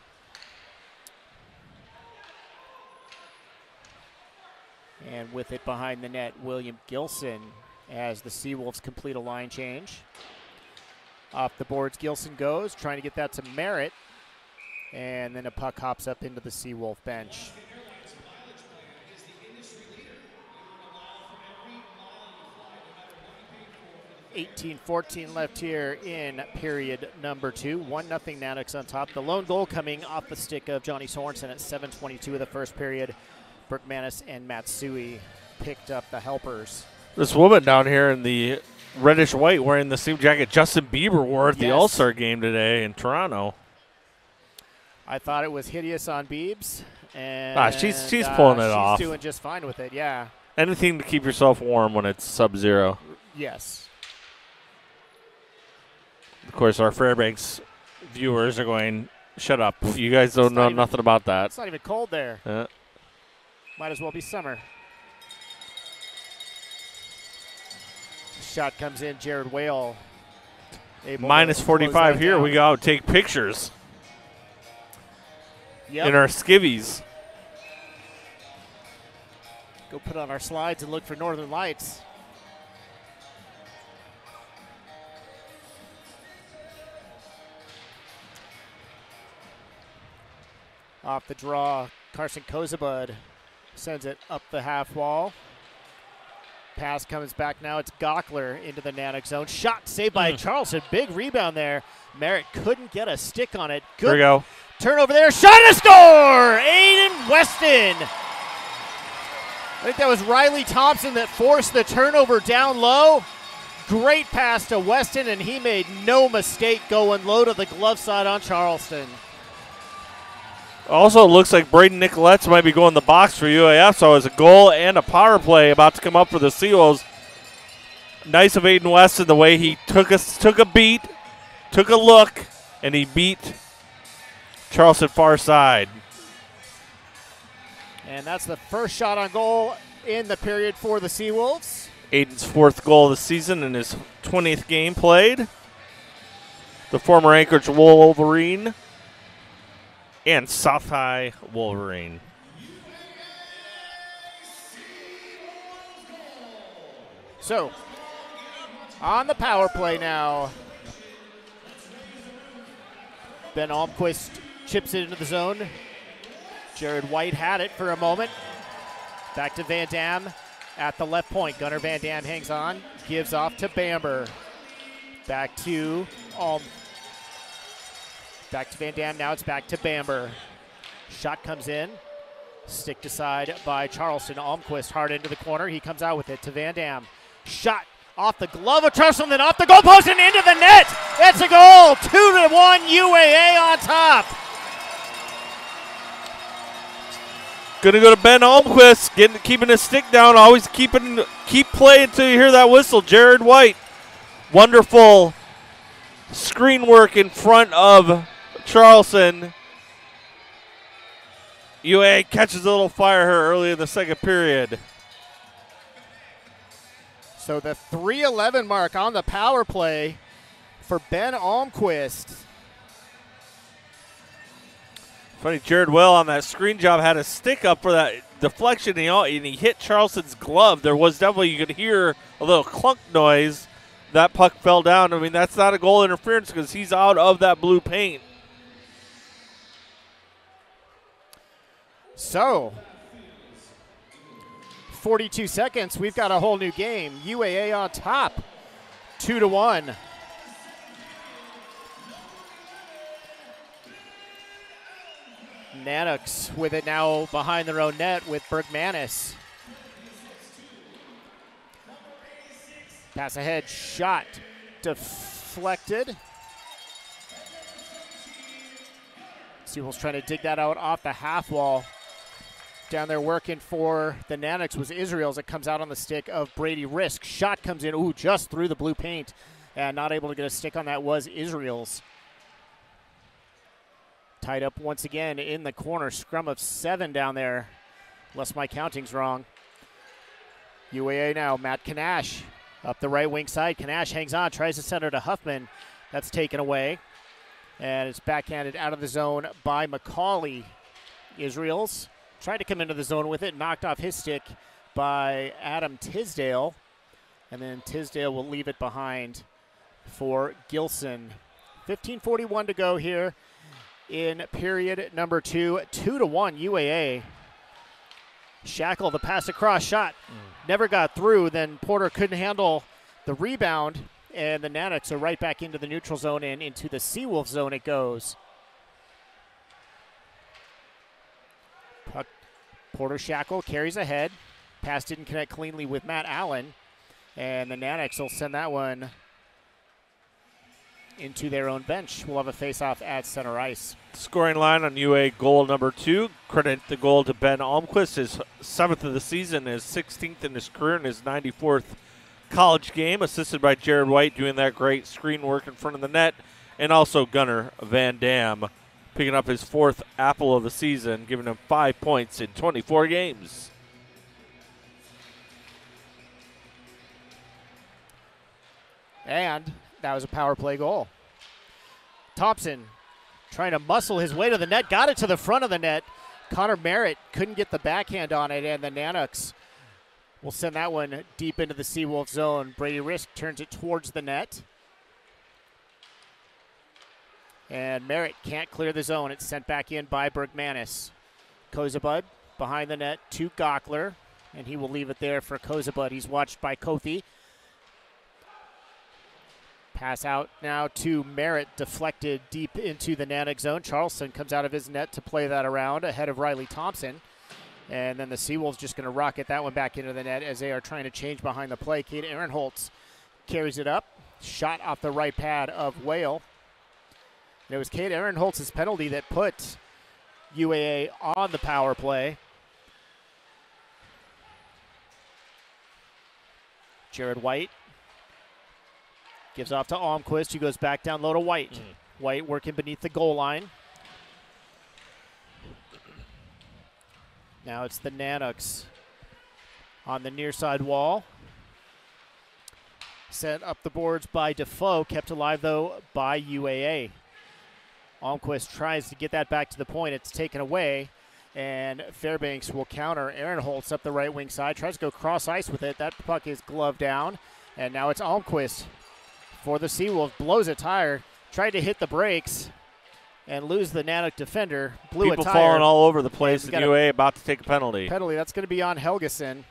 And with it behind the net, William Gilson as the Seawolves complete a line change. Off the boards, Gilson goes, trying to get that to Merritt. And then a puck hops up into the Seawolf bench. eighteen fourteen left here in period number two. one nothing Nanooks on top. The lone goal coming off the stick of Johnny Sorensen at seven twenty-two of the first period. Burke Manis and Matsui picked up the helpers. This woman down here in the reddish white wearing the same jacket Justin Bieber wore at the Yes. All-Star game today in Toronto. I thought it was hideous on Beebs. And Ah, she's she's uh, pulling it she's off. She's doing just fine with it, yeah. Anything to keep yourself warm when it's sub-zero. Yes. Of course, our Fairbanks viewers are going, shut up. You guys don't know even, nothing about that. It's not even cold there. Uh, Might as well be summer. Shot comes in, Jared Whale. minus forty-five here. Down. We go out take pictures yep. in our skivvies. Go put on our slides and look for Northern Lights. Off the draw, Carson Kozabud sends it up the half wall. Pass comes back now. It's Gockler into the Nanook zone. Shot saved by Mm. Charleston. Big rebound there. Merritt couldn't get a stick on it. Good Here we go. turnover there. Shot and a score! Aiden Weston. I think that was Riley Thompson that forced the turnover down low. Great pass to Weston, and he made no mistake going low to the glove side on Charleston. Also, it looks like Braden Nicolette's might be going the box for U A F, so it's a goal and a power play about to come up for the Seawolves. Nice of Aiden Weston, the way he took a, took a beat, took a look, and he beat Charleston far side. And that's the first shot on goal in the period for the Seawolves. Aiden's fourth goal of the season in his twentieth game played. The former Anchorage Wolverine and South High Wolverine. So, on the power play now, Ben Almquist chips it into the zone. Jared White had it for a moment. Back to Van Dam at the left point. Gunnar Van Dam hangs on, gives off to Bamber. Back to Alm. Back to Van Dam. Now it's back to Bamber. Shot comes in. Sticked aside by Charleston. Almquist hard into the corner. He comes out with it to Van Dam. Shot off the glove of Charleston, then off the goalpost and into the net. That's a goal. Two to one U A A on top. Gonna go to Ben Almquist, getting keeping his stick down, always keeping keep playing until you hear that whistle. Jared White, wonderful screen work in front of Charleston. U A A catches a little fire here early in the second period. So the three eleven mark on the power play for Ben Almquist. Funny, Jared Well on that screen job had a stick up for that deflection, and he, and he hit Charleston's glove. There was definitely, you could hear a little clunk noise. That puck fell down. I mean, that's not a goal interference because he's out of that blue paint. So, forty-two seconds. We've got a whole new game. U A A on top, two to one. Nanooks with it now behind their own net with Bergmanis. Pass ahead, shot, deflected. Seawolves trying to dig that out off the half wall. Down there working for the Nanooks was Israels. It comes out on the stick of Brady Risk. Shot comes in, ooh, just through the blue paint. And not able to get a stick on that was Israels. Tied up once again in the corner. Scrum of seven down there, unless my counting's wrong. U A A now, Matt Kanash up the right wing side. Kanash hangs on, tries to send her to Huffman. That's taken away. And it's backhanded out of the zone by McCauley. Israels tried to come into the zone with it, knocked off his stick by Adam Tisdale. And then Tisdale will leave it behind for Gilson. fifteen forty-one to go here in period number two. Two to one U A A. Shackle, the pass across, shot. Mm. Never got through. Then Porter couldn't handle the rebound. And the Nanooks are right back into the neutral zone and into the Seawolf zone it goes. Puck, Porter Shackle carries ahead. Pass didn't connect cleanly with Matt Allen. And the Nanooks will send that one into their own bench. We'll have a face-off at center ice. Scoring line on U A goal number two. Credit the goal to Ben Almquist, his seventh of the season, his sixteenth in his career, and his ninety-fourth college game, assisted by Jared White doing that great screen work in front of the net, and also Gunnar Van Dam picking up his fourth apple of the season, giving him five points in twenty-four games. And that was a power play goal. Thompson trying to muscle his way to the net, got it to the front of the net. Connor Merritt couldn't get the backhand on it, and the Nanuks will send that one deep into the Seawolf zone. Brady Risk turns it towards the net. And Merritt can't clear the zone. It's sent back in by Bergmanis. Kozabud behind the net to Gockler, and he will leave it there for Kozabud. He's watched by Kothi. Pass out now to Merritt, deflected deep into the Nanook zone. Charleston comes out of his net to play that around ahead of Riley Thompson. And then the Seawolves just going to rocket that one back into the net as they are trying to change behind the play. Kate Ehrenholtz carries it up. Shot off the right pad of Whale. And it was Kate Ehrenholtz's penalty that put U A A on the power play. Jared White gives off to Almquist, who goes back down low to White. Mm. White working beneath the goal line. Now it's the Nanuks on the near side wall. Set up the boards by Defoe, kept alive though by U A A. Almquist tries to get that back to the point. It's taken away, and Fairbanks will counter. Ehrenholtz up the right wing side, tries to go cross ice with it. That puck is gloved down, and now it's Almquist for the Seawolves. Blows a tire, tried to hit the brakes and lose the Nanook defender. Blew People a tire. falling all over the place, and U A A a about to take a penalty. Penalty, that's going to be on Helgeson.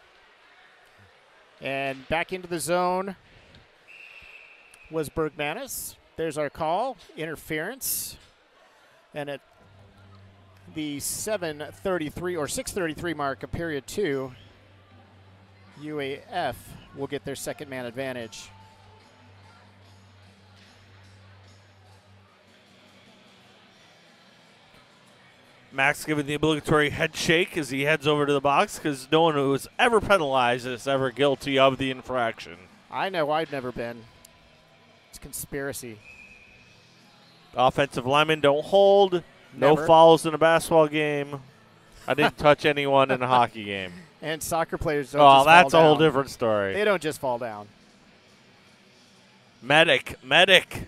And back into the zone was Bergmanis. There's our call, interference. And at the seven thirty-three or six thirty-three mark of period two, U A F will get their second man advantage. Max giving the obligatory head shake as he heads over to the box because no one who was ever penalized is ever guilty of the infraction. I know I've never been. It's conspiracy. Offensive linemen don't hold. Never. No fouls in a basketball game. I didn't touch anyone in a hockey game. And soccer players don't Oh, just that's fall a whole down. different story. They don't just fall down. Medic, medic.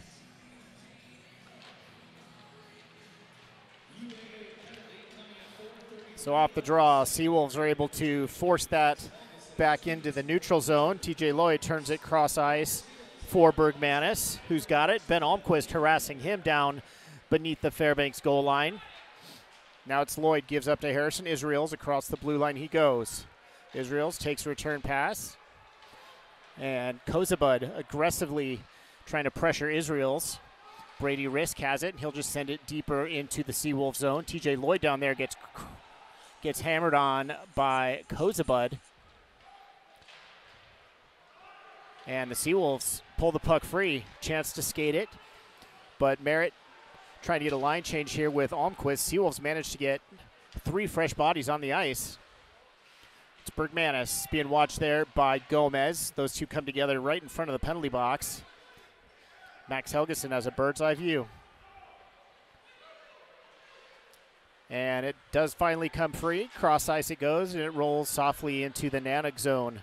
So off the draw, Seawolves are able to force that back into the neutral zone. T J Lloyd turns it cross ice for Bergmanis, who's got it. Ben Almquist harassing him down beneath the Fairbanks goal line. Now it's Lloyd, gives up to Harrison Israels. Across the blue line he goes. Israels takes a return pass. And Kozabud aggressively trying to pressure Israels. Brady Risk has it. He'll just send it deeper into the Seawolf zone. T J Lloyd down there gets gets hammered on by Kozabud. And the Seawolves pull the puck free. Chance to skate it. But Merritt trying to get a line change here with Almquist. Seawolves managed to get three fresh bodies on the ice. It's Bergmanis being watched there by Gomez. Those two come together right in front of the penalty box. Max Helgeson has a bird's eye view. And it does finally come free. Cross ice it goes, and it rolls softly into the Nanook zone.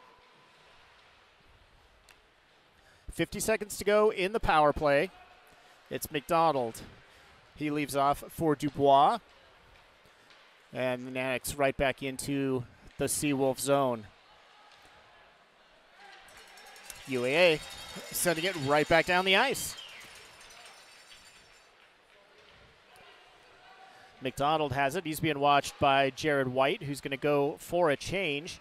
fifty seconds to go in the power play. It's McDonald. He leaves off for Dubois. And the Nanooks right back into the Seawolf zone. U A A sending it right back down the ice. McDonald has it. He's being watched by Jared White, who's going to go for a change.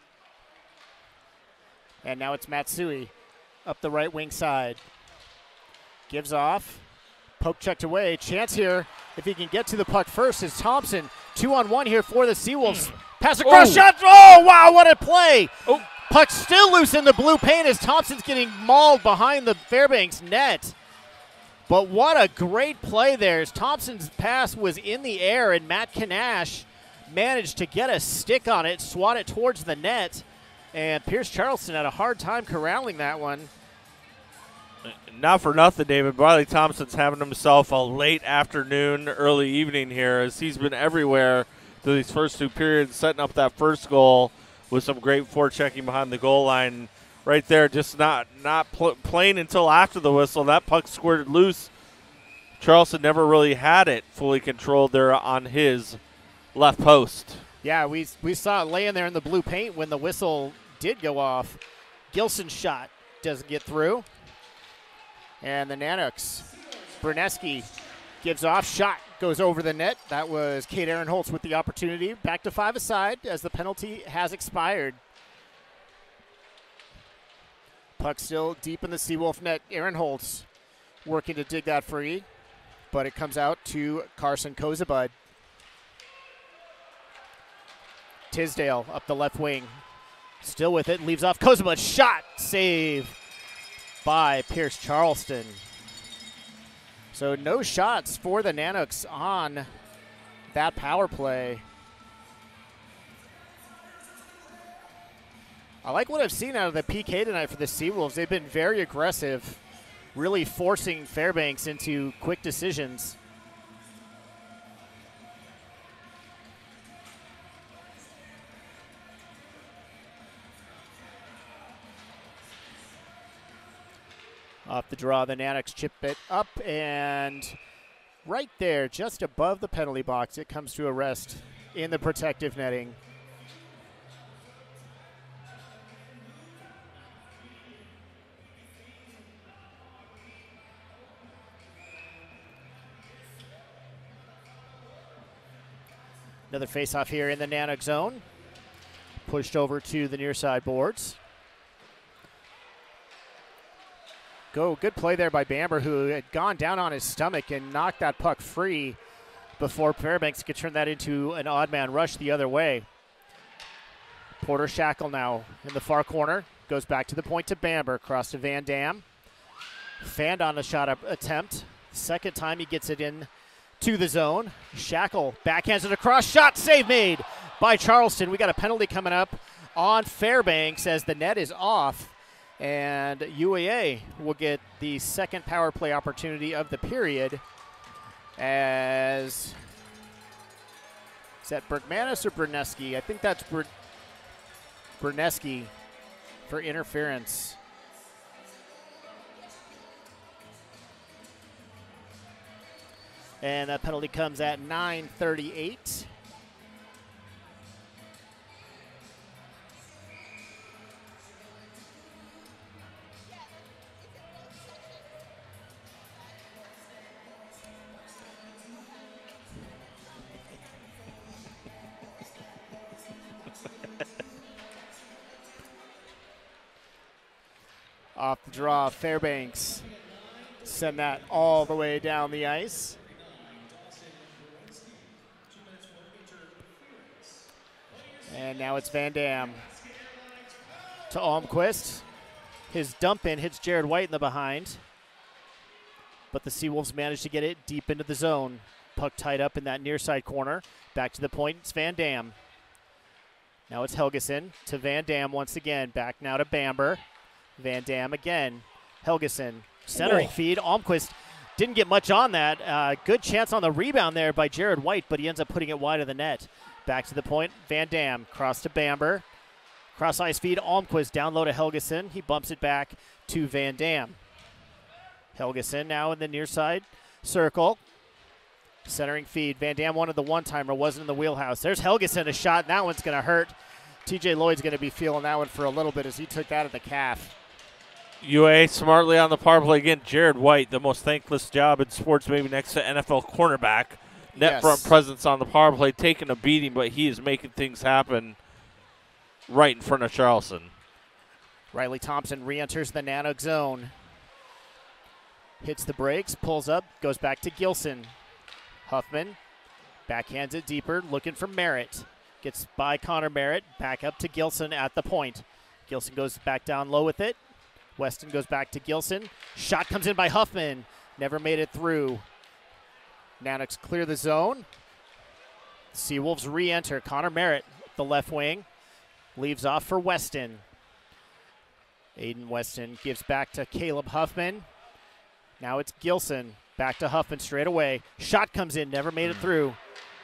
And now it's Matsui up the right wing side. Gives off. Poke checked away. Chance here, if he can get to the puck first, is Thompson. Two on one here for the Seawolves. Pass across, Oh. shot. Oh, wow, what a play. Oh. Puck still loose in the blue paint as Thompson's getting mauled behind the Fairbanks net. But what a great play there. As Thompson's pass was in the air, and Matt Kanash managed to get a stick on it, swat it towards the net, and Pierce Charleston had a hard time corralling that one. Not for nothing, David. Riley Thompson's having himself a late afternoon, early evening here, as he's been everywhere through these first two periods, setting up that first goal with some great forechecking behind the goal line. Right there, just not not pl- playing until after the whistle. That puck squirted loose. Charleston never really had it fully controlled there on his left post. Yeah, we we saw it laying there in the blue paint when the whistle did go off. Gilson's shot doesn't get through. And the Nanooks, Berneski gives off, shot goes over the net. That was Kate Aaron-Holtz with the opportunity. Back to five aside as the penalty has expired. Puck still deep in the Seawolf net. Aaron-Holtz working to dig that free, but it comes out to Carson Kozabud. Tisdale up the left wing. Still with it, leaves off Kozabud. Shot, save by Pierce Charleston. So no shots for the Nanooks on that power play. I like what I've seen out of the P K tonight for the Seawolves. They've been very aggressive, really forcing Fairbanks into quick decisions. Off the draw, the Nanooks chip it up, and right there, just above the penalty box, it comes to a rest in the protective netting. Another face-off here in the Nanook zone. Pushed over to the near side boards. Go, good play there by Bamber, who had gone down on his stomach and knocked that puck free before Fairbanks could turn that into an odd man rush the other way. Porter Shackle now in the far corner. Goes back to the point to Bamber. Cross to Van Dam. Fanned on the shot up attempt. Second time he gets it in to the zone. Shackle backhands it across. Shot, save made by Charleston. We got a penalty coming up on Fairbanks as the net is off. And U A A will get the second power play opportunity of the period as, is that Bergmanis or Berneski? I think that's Ber, Berneski for interference. And that penalty comes at nine thirty-eight. Off the draw, Fairbanks send that all the way down the ice. And now it's Van Dam to Almquist. His dump in hits Jared White in the behind. But the Seawolves managed to get it deep into the zone. Puck tied up in that near side corner. Back to the point, it's Van Dam. Now it's Helgeson to Van Dam once again. Back now to Bamber. Van Dam again. Helgeson, centering Whoa. feed. Almquist didn't get much on that. Uh, good chance on the rebound there by Jared White, but he ends up putting it wide of the net. Back to the point, Van Dam, cross to Bamber. Cross ice feed, Almquist down low to Helgeson. He bumps it back to Van Dam. Helgeson now in the near side circle. Centering feed, Van Dam wanted the one-timer, wasn't in the wheelhouse. There's Helgeson, a shot, and that one's going to hurt. T J Lloyd's going to be feeling that one for a little bit as he took that at the calf. U A smartly on the power play again. Jared White, the most thankless job in sports, maybe next to N F L cornerback. Net yes. front presence on the power play, taking a beating, but he is making things happen right in front of Charleston. Riley Thompson re-enters the Nanook zone. Hits the brakes, pulls up, goes back to Gilson. Huffman backhands it deeper, looking for Merritt. Gets by Connor Merritt, back up to Gilson at the point. Gilson goes back down low with it. Weston goes back to Gilson. Shot comes in by Huffman. Never made it through. Nanoks clear the zone. Seawolves re-enter. Connor Merritt, the left wing, leaves off for Weston. Aiden Weston gives back to Caleb Huffman. Now it's Gilson. Back to Huffman straight away. Shot comes in, never made it through.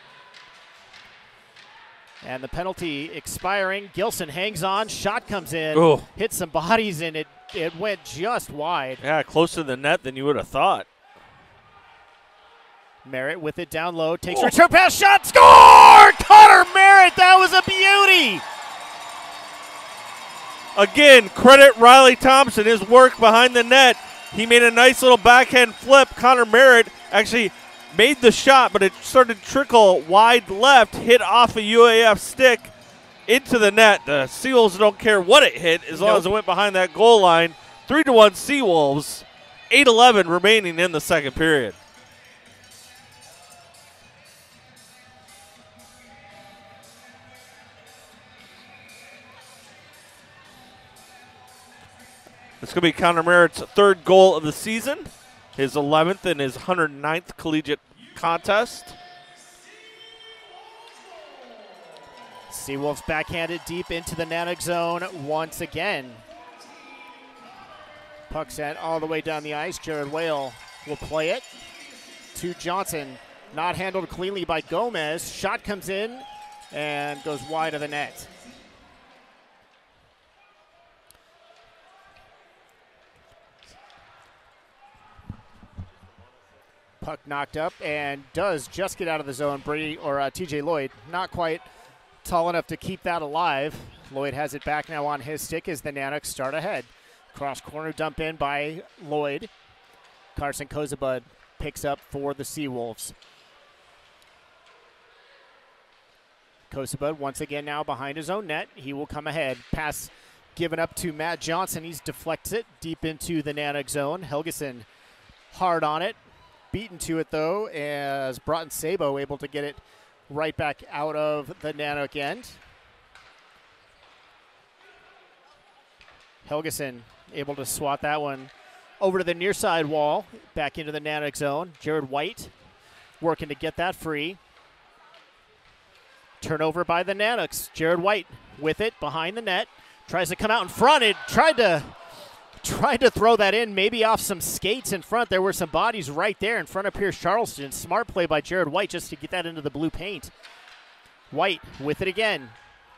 And the penalty expiring. Gilson hangs on. Shot comes in. Ooh. Hits some bodies, and it, it went just wide. Yeah, closer to the net than you would have thought. Merritt with it down low. Takes oh. return pass. Shot. Score! Connor Merritt. That was a beauty. Again, credit Riley Thompson, his work behind the net. He made a nice little backhand flip. Connor Merritt actually made the shot, but it started to trickle wide left, hit off a U A F stick into the net. The Seawolves don't care what it hit as long nope. as it went behind that goal line. Three to one Seawolves, eight eleven remaining in the second period. It's going to be Connor Merritt's third goal of the season, his eleventh and his one hundred ninth collegiate contest. Seawolves backhanded deep into the Nanook zone once again. Puck sent all the way down the ice. Jared Whale will play it to Johnson. Not handled cleanly by Gomez. Shot comes in and goes wide of the net. Puck knocked up and does just get out of the zone. Brady or uh, T J Lloyd not quite tall enough to keep that alive. Lloyd has it back now on his stick as the Nanooks start ahead. Cross corner dump in by Lloyd. Carson Kozabud picks up for the Seawolves. Kozabud once again now behind his own net. He will come ahead. Pass given up to Matt Johnson. He deflects it deep into the Nanook zone. Helgeson hard on it. Beaten to it, though, as Broughton Sabo able to get it right back out of the Nanook end. Helgeson able to swat that one over to the near side wall, back into the Nanook zone. Jared White working to get that free. Turnover by the Nanooks. Jared White with it behind the net. Tries to come out in front. It tried to... Tried to throw that in, maybe off some skates in front. There were some bodies right there in front of Pierce Charleston. Smart play by Jared White just to get that into the blue paint. White with it again.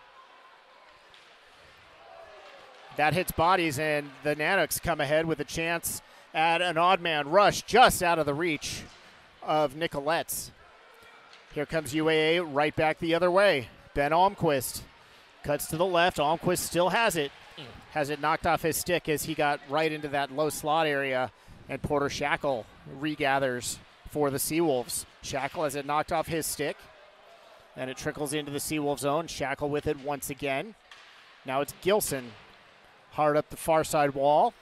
That hits bodies, and the Nanooks come ahead with a chance at an odd man rush just out of the reach of Nicolette's. Here comes U A A right back the other way. Ben Almquist cuts to the left. Almquist still has it. Has it knocked off his stick as he got right into that low slot area, and Porter Shackle regathers for the Seawolves. Shackle has it knocked off his stick, and it trickles into the Seawolves zone. Shackle with it once again. Now it's Gilson, hard up the far side wall.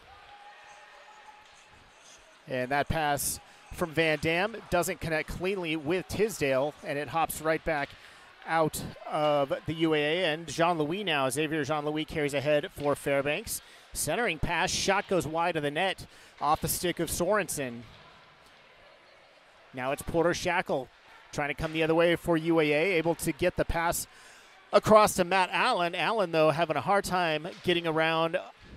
And that pass from Van Dam doesn't connect cleanly with Tisdale, and it hops right back out of the U A A, and Jean-Louis now. Xavier Jean-Louis carries ahead for Fairbanks. Centering pass, shot goes wide of the net off the stick of Sorensen. Now it's Porter Shackle trying to come the other way for U A A, able to get the pass across to Matt Allen. Allen, though, having a hard time getting around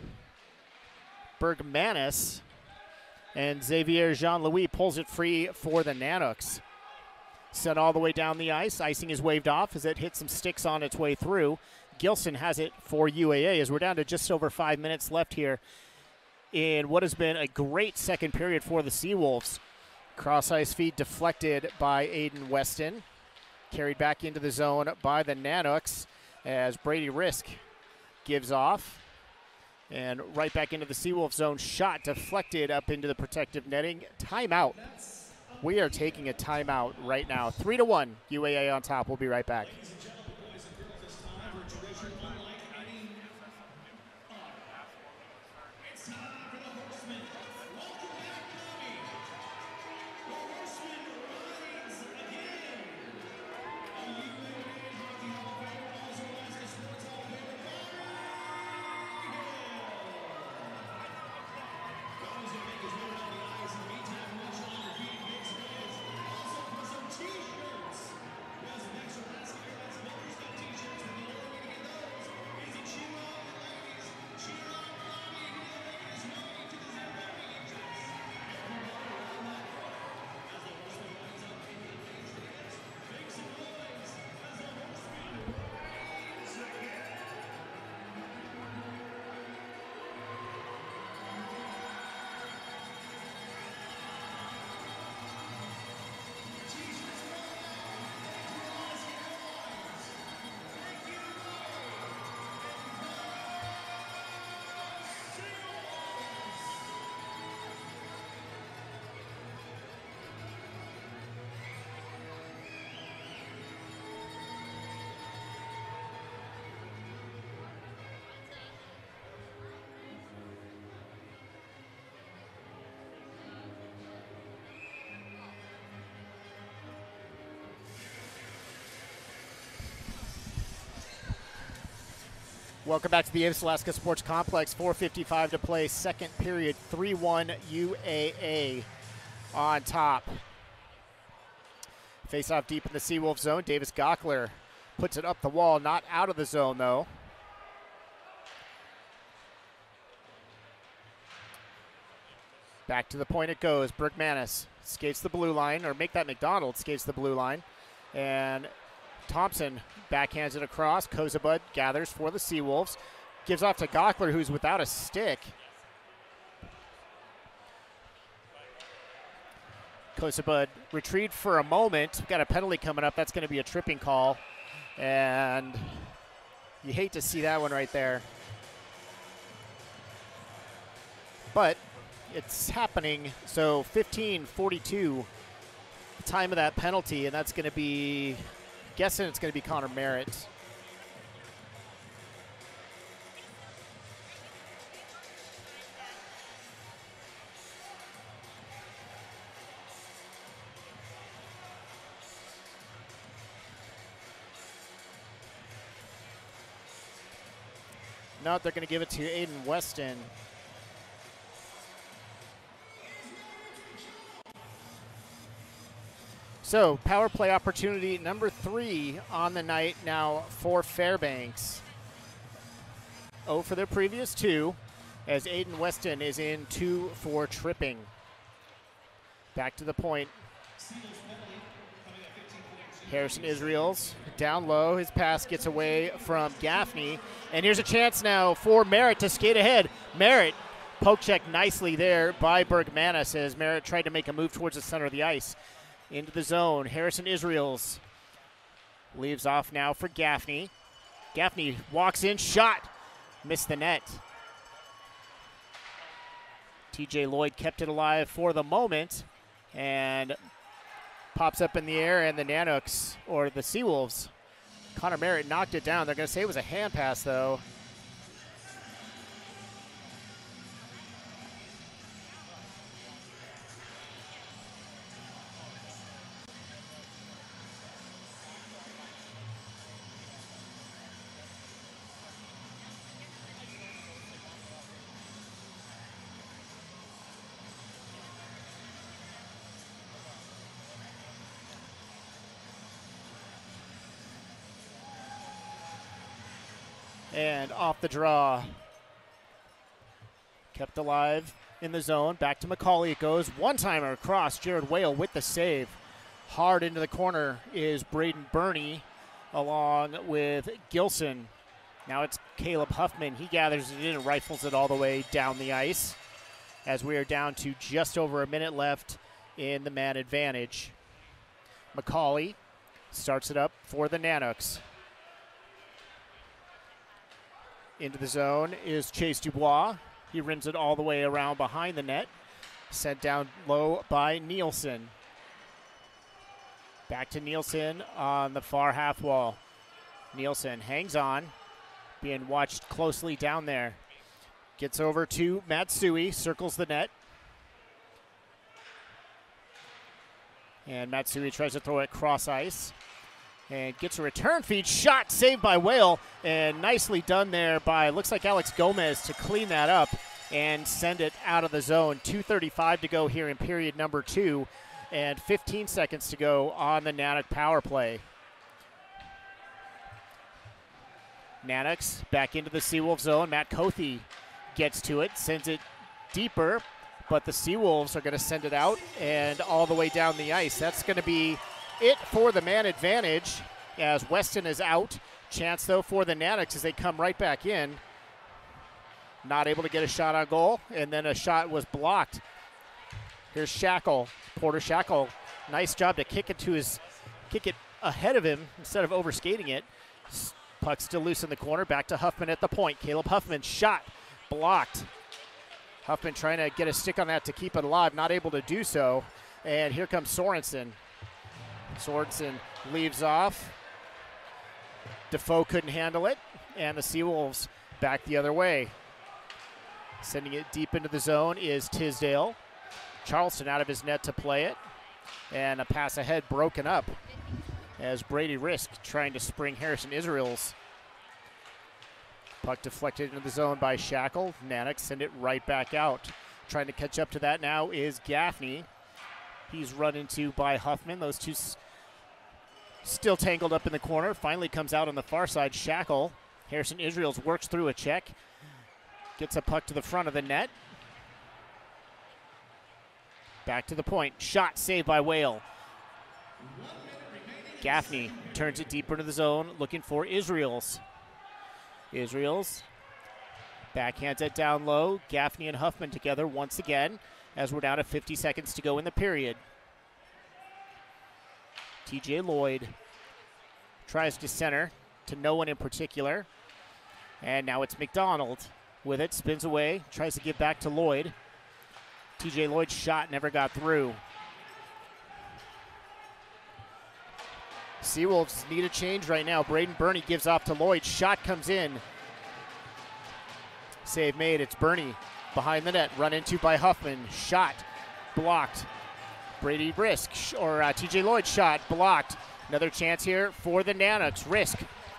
Bergmanis, and Xavier Jean-Louis pulls it free for the Nanooks. Sent all the way down the ice. Icing is waved off as it hits some sticks on its way through. Gilson has it for U A A as we're down to just over five minutes left here in what has been a great second period for the Seawolves. Cross ice feed deflected by Aiden Weston. Carried back into the zone by the Nanooks as Brady Risk gives off. And right back into the Seawolves zone. Shot deflected up into the protective netting. Timeout. We are taking a timeout right now. Three to one, U A A on top. We'll be right back. Welcome back to the Avis Alaska Sports Complex. four fifty-five to play, second period, three one U A A on top. Face off deep in the Seawolf zone. Davis Gockler puts it up the wall, not out of the zone though. Back to the point it goes. Bergmanis skates the blue line, or make that McDonald skates the blue line. And Thompson backhands it across. Kozabud gathers for the Seawolves. Gives off to Gockler, who's without a stick. Kozabud retrieved for a moment. We've got a penalty coming up. That's going to be a tripping call. And you hate to see that one right there. But it's happening. So fifteen forty-two, the time of that penalty, and that's going to be, guessing it's going to be Connor Merritt. No, they're going to give it to Aiden Weston. So, power play opportunity number three on the night now for Fairbanks. oh for their previous two, as Aiden Weston is in two for tripping. Back to the point. Harrison Israels down low. His pass gets away from Gaffney. And here's a chance now for Merritt to skate ahead. Merritt, poke check nicely there by Bergmanis as Merritt tried to make a move towards the center of the ice. Into the zone. Harrison Israels leaves off now for Gaffney. Gaffney walks in, shot. Missed the net. T J Lloyd kept it alive for the moment and pops up in the air, and the Nanooks, or the Seawolves, Connor Merritt knocked it down. They're going to say it was a hand pass, though. And off the draw. Kept alive in the zone. Back to McCauley it goes. One-timer across. Jared Whale with the save. Hard into the corner is Braden Burney along with Gilson. Now it's Caleb Huffman. He gathers it in and rifles it all the way down the ice as we are down to just over a minute left in the man advantage. McCauley starts it up for the Nanooks. Into the zone is Chase Dubois. He rims it all the way around behind the net. Sent down low by Nielsen. Back to Nielsen on the far half wall. Nielsen hangs on, being watched closely down there. Gets over to Matsui, circles the net. And Matsui tries to throw it cross ice. And gets a return feed shot, saved by Whale, and nicely done there by, looks like Alex Gomez, to clean that up and send it out of the zone. two thirty-five to go here in period number two, and fifteen seconds to go on the Nanook power play. Nanooks back into the Seawolf zone. Matt Cothe gets to it, sends it deeper, but the Seawolves are going to send it out and all the way down the ice. That's going to be it for the man advantage as Weston is out. Chance, though, for the Nanooks as they come right back in. Not able to get a shot on goal, and then a shot was blocked. Here's Shackle, Porter Shackle. Nice job to kick it to his, kick it ahead of him instead of overskating it. Puck still loose in the corner. Back to Huffman at the point. Caleb Huffman shot, blocked. Huffman trying to get a stick on that to keep it alive, not able to do so. And here comes Sorensen. Sorensen leaves off. Defoe couldn't handle it, and the Seawolves back the other way. Sending it deep into the zone is Tisdale. Charleston out of his net to play it, and a pass ahead broken up as Brady Risk trying to spring Harrison Israels. Puck deflected into the zone by Shackle. Nanook send it right back out. Trying to catch up to that now is Gaffney. He's run into by Huffman. Those two s still tangled up in the corner. Finally comes out on the far side. Shackle. Harrison Israels works through a check. Gets a puck to the front of the net. Back to the point. Shot saved by Whale. Gaffney turns it deeper into the zone, looking for Israels. Israels backhands it down low. Gaffney and Huffman together once again as we're down to fifty seconds to go in the period. T J Lloyd tries to center to no one in particular. And now it's McDonald with it, spins away, tries to give back to Lloyd. T J Lloyd's shot never got through. Seawolves need a change right now. Braden Burney gives off to Lloyd. Shot comes in. Save made. It's Burney behind the net. Run into by Huffman. Shot blocked. Brady Risk, or uh, T J Lloyd shot blocked. Another chance here for the Nanooks. Risk.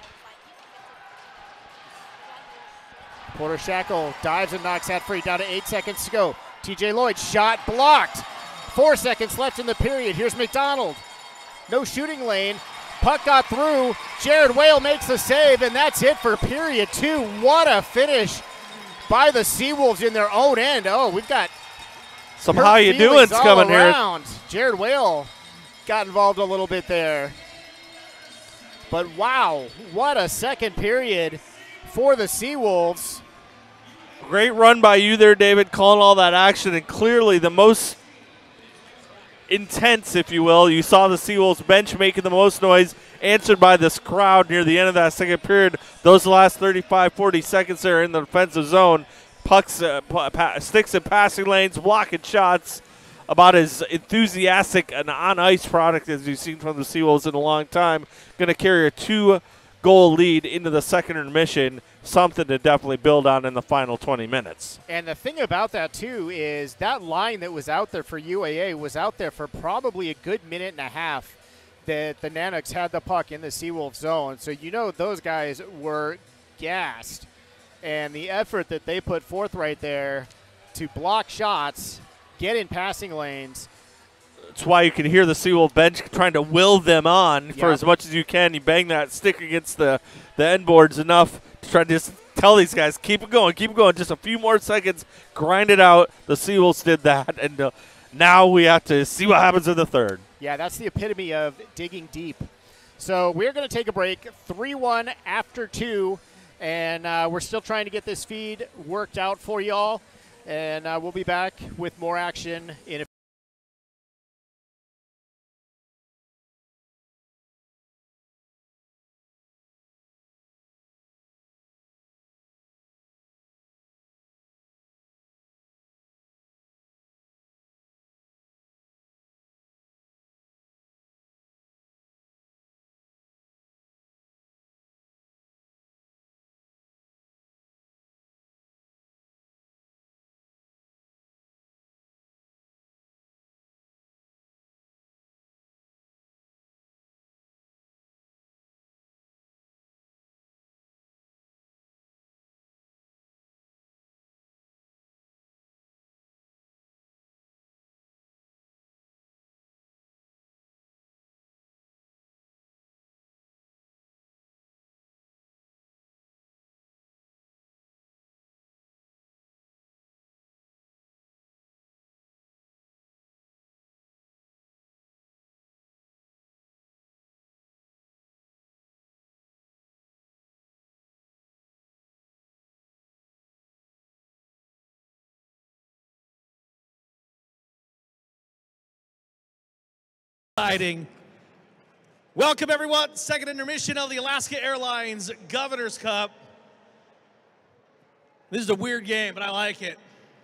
Porter Shackle dives and knocks that free. Down to eight seconds to go. T J Lloyd shot blocked. Four seconds left in the period. Here's McDonald. No shooting lane. Puck got through. Jared Whale makes the save, and that's it for period two. What a finish by the Seawolves in their own end. Oh, we've got some how you doing's coming around. Here. Jared Whale got involved a little bit there. But wow, what a second period for the Seawolves. Great run by you there, David, calling all that action, and clearly the most intense, if you will. You saw the Seawolves bench making the most noise, answered by this crowd near the end of that second period. Those last thirty-five, forty seconds there in the defensive zone, pucks, uh, pa sticks in passing lanes, blocking shots. About as enthusiastic an on-ice product as you've seen from the Seawolves in a long time. Going to carry a two-goal lead into the second intermission. Something to definitely build on in the final twenty minutes. And the thing about that, too, is that line that was out there for U A A was out there for probably a good minute and a half that the Nanooks had the puck in the Seawolf zone. So you know those guys were gassed. And the effort that they put forth right there to block shots, get in passing lanes. That's why you can hear the Seawolf bench trying to will them on yep. for as much as you can. You bang that stick against the, the end boards enough to try to just tell these guys, keep it going, keep it going. Just a few more seconds, grind it out. The Seawolves did that, and uh, now we have to see what happens in the third. Yeah, that's the epitome of digging deep. So we're going to take a break, three one after two, and uh, we're still trying to get this feed worked out for y'all. And uh, we'll be back with more action in a Exciting. Welcome, everyone. Second intermission of the Alaska Airlines Governor's Cup. This is a weird game, but I like it.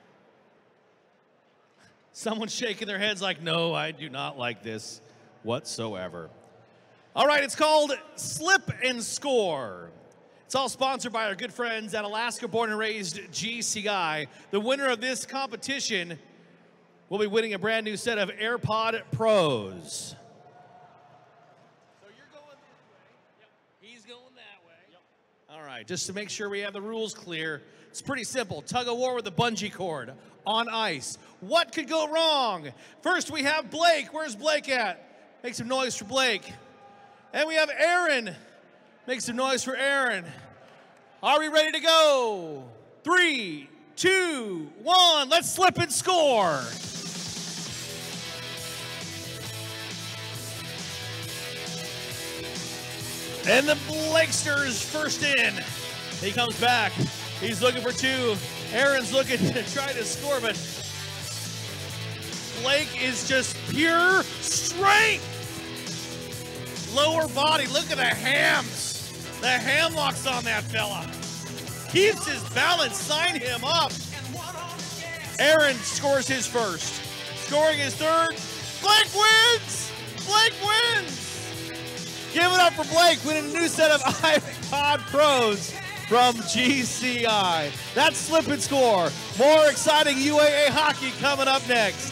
Someone's shaking their heads like, no, I do not like this whatsoever. All right, it's called Slip and Score. It's all sponsored by our good friends at Alaska Born and Raised G C I. The winner of this competition will be winning a brand new set of AirPod Pros. So you're going this way. Yep. He's going that way. Yep. All right. right, just to make sure we have the rules clear, it's pretty simple. Tug of war with a bungee cord on ice. What could go wrong? First, we have Blake. Where's Blake at? Make some noise for Blake. And we have Aaron. Make some noise for Aaron. Are we ready to go? Three, two, one. Let's slip and score. And the Blakesters first in. He comes back. He's looking for two. Aaron's looking to try to score, but Blake is just pure strength. Lower body, look at the hams. The hamlocks on that fella. Keeps his balance, sign him up. Aaron scores his first. Scoring his third. Blake wins! Blake wins! Give it up for Blake, winning a new set of iPod Pros from G C I. That's Slip and Score. More exciting U A A hockey coming up next.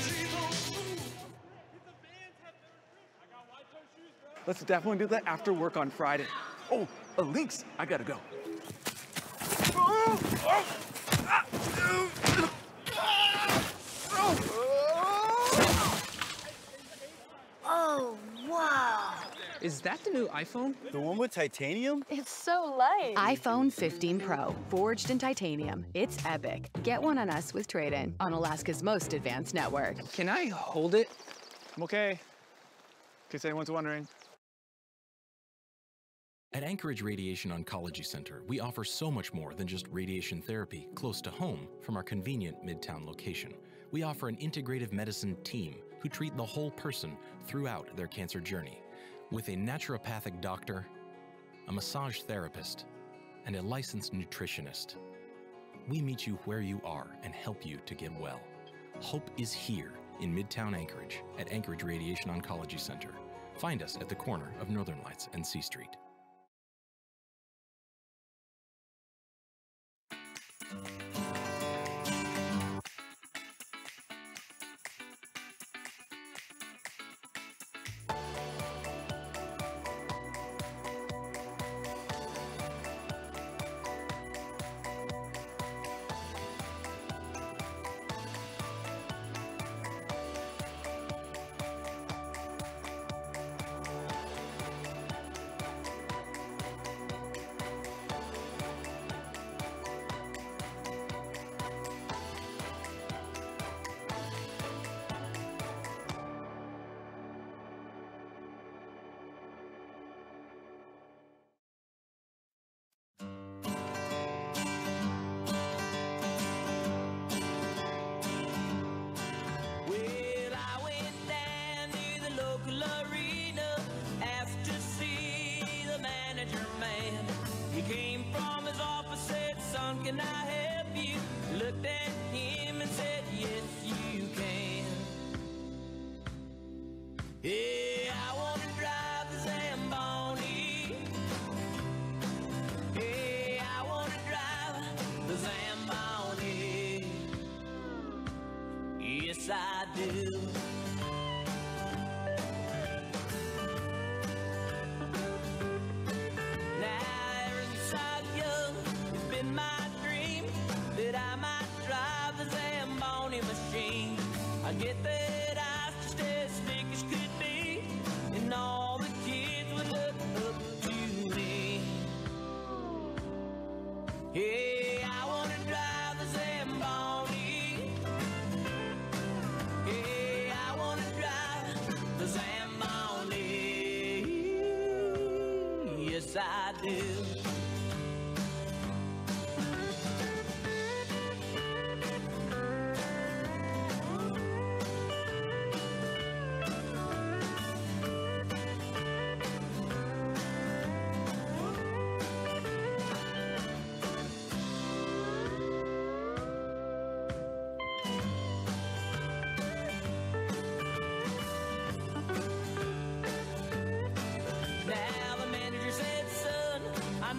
Let's definitely do that after work on Friday. Oh, a Lynx. I gotta go. Oh, wow. Is that the new iPhone? The one with titanium? It's so light. iPhone fifteen Pro, forged in titanium. It's epic. Get one on us with trade-in on Alaska's most advanced network. Can I hold it? I'm okay. In case anyone's wondering. At Anchorage Radiation Oncology Center, we offer so much more than just radiation therapy close to home from our convenient Midtown location. We offer an integrative medicine team who treat the whole person throughout their cancer journey, with a naturopathic doctor, a massage therapist, and a licensed nutritionist. We meet you where you are and help you to get well. Hope is here in Midtown Anchorage at Anchorage Radiation Oncology Center. Find us at the corner of Northern Lights and C Street. Can I help you? Looked at him and said, yes, you can. Yeah, I want to drive the Zamboni. Yeah, I want to drive the Zamboni. Yes, I do. Now, ever since I was young, it's been my that I might drive the Zamboni machine. I get that ice just as slick as could be, and all the kids would look up to me. Hey, I want to drive the Zamboni. Hey, I want to drive the Zamboni. Yes, I do. I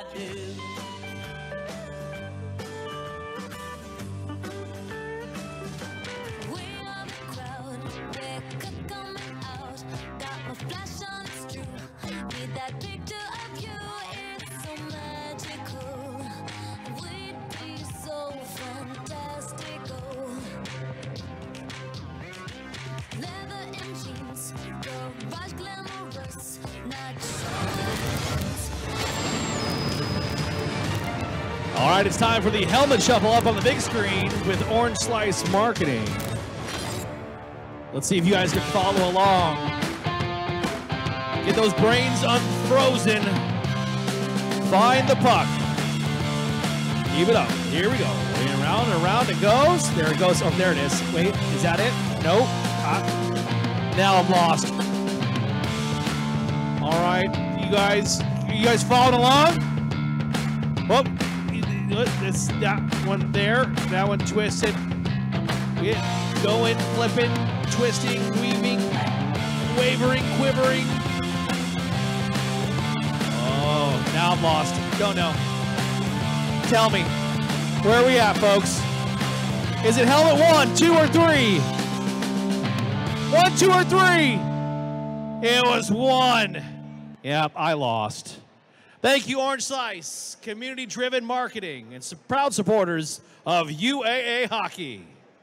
do. We are the crowd, Becca coming out. Got my flash on, it's true. Need that picture of you, it's so magical. We'd be so fantastical. Leather and jeans, garage glamorous, not All right, it's time for the helmet shuffle up on the big screen with Orange Slice Marketing. Let's see if you guys can follow along. Get those brains unfrozen. Find the puck. Keep it up. Here we go. And around and around it goes. There it goes. Oh, there it is. Wait, is that it? Nope. Ah. Now I'm lost. All right, you guys, you guys following along? Oh, it's that one there. That one twisted. Get going, flipping, twisting, weaving, wavering, quivering. Oh, now I'm lost. Don't know. Tell me, where are we at, folks? Is it helmet one, two, or three? One, two, or three? It was one. Yep, I lost. Thank you, Orange Slice, community-driven marketing, and some proud supporters of U A A Hockey.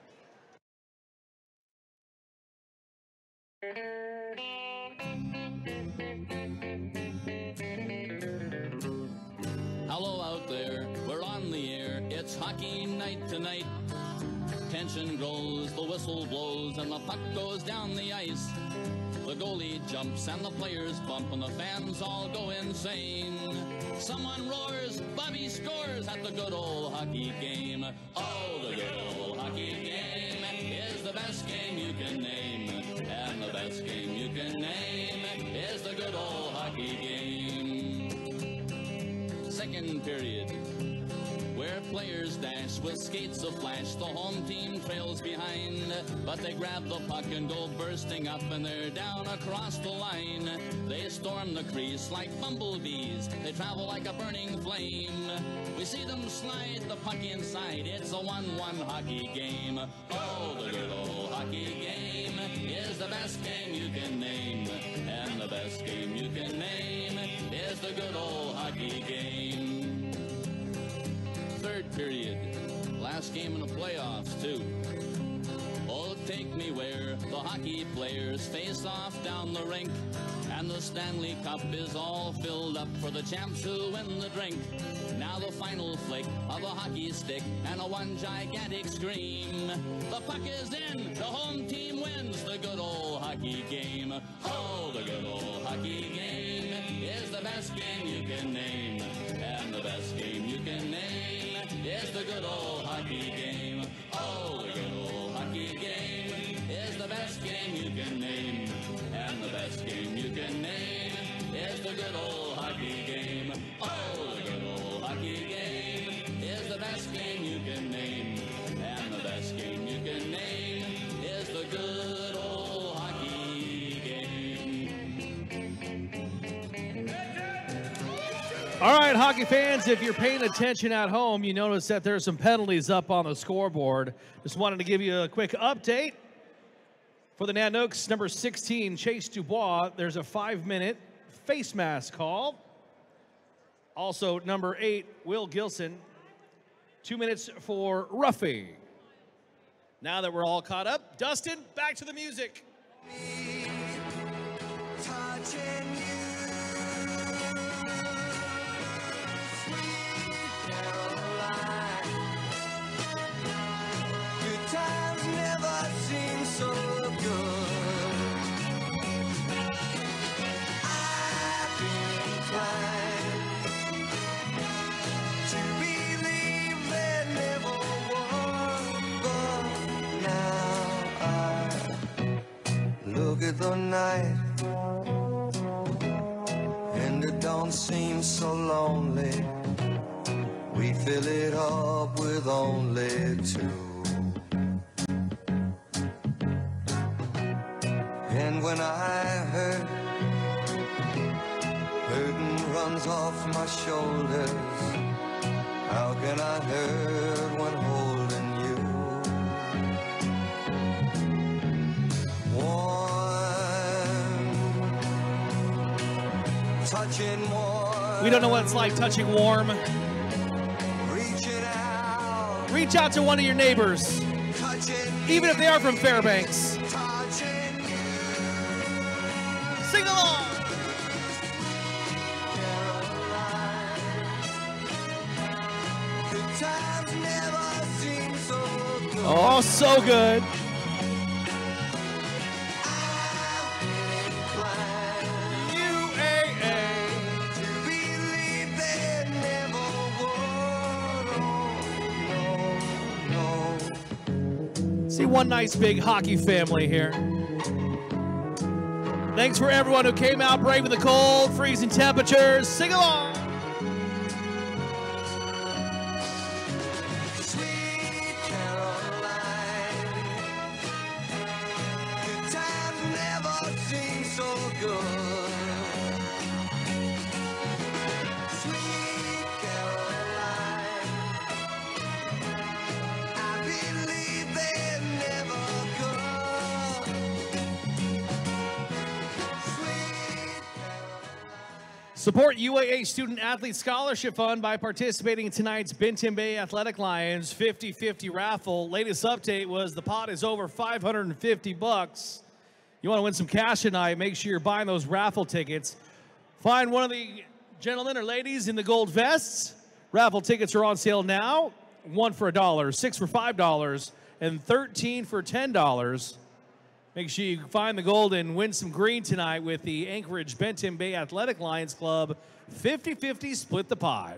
Hello out there, we're on the air, it's hockey night tonight. Tension grows, the whistle blows, and the puck goes down the ice. The goalie jumps and the players bump and the fans all go insane. Someone roars, Bobby scores at the good old hockey game. Oh, the good old hockey game is the best game you can name. And the best game you can name is the good old hockey game. Second period, where players dash with skates aflash, the home team trails behind, but they grab the puck and go bursting up and they're down across the line. They storm the crease like bumblebees, they travel like a burning flame. We see them slide the puck inside, it's a one one hockey game. Oh, the good old hockey game is the best game you can name. And the best game you can name is the good old hockey game. Third period, last game in the playoffs too. Oh, take me where the hockey players face off down the rink, and the Stanley Cup is all filled up for the champs who win the drink. Now the final flick of a hockey stick and a one gigantic scream. The puck is in, the home team wins the good old hockey game. Oh, the good old hockey game is the best game you can name. And the best game you can name is the good old hockey game. Oh, the good old hockey game is the best game you can name. And the best game you can name is the good old hockey game. Oh, the good old hockey game is the best game you can name. And the best game you can name is the good old hockey game. All right, hockey fans, if you're paying attention at home, you notice that there's some penalties up on the scoreboard. Just wanted to give you a quick update. For the Nanooks, number sixteen, Chase Dubois, there's a five-minute face mask call. Also, number eight, Will Gilson, two minutes for roughing. Now that we're all caught up, Dustin, back to the music. Good times never seem so good. I've been inclined to believe there never was, but now I look at the night and it don't seem so lonely. We fill it up with only two. And when I hurt, hurting runs off my my shoulders. How can I hurt when holding you? Warm, touching warm. We don't know what it's like touching warm. Reaching out. Reach out to one of your neighbors, even if they are from Fairbanks. Sing along. Oh, so good. U A A. See one nice big hockey family here. Thanks for everyone who came out braving the cold, freezing temperatures. Sing along. Support U A A Student Athlete Scholarship Fund by participating in tonight's Benton Bay Athletic Lions fifty fifty raffle. Latest update was the pot is over five hundred fifty bucks. You want to win some cash tonight, make sure you're buying those raffle tickets. Find one of the gentlemen or ladies in the gold vests. Raffle tickets are on sale now. One for a dollar, six for five dollars, and thirteen for ten dollars. Make sure you find the gold and win some green tonight with the Anchorage Benton Bay Athletic Lions Club fifty fifty Split the Pot.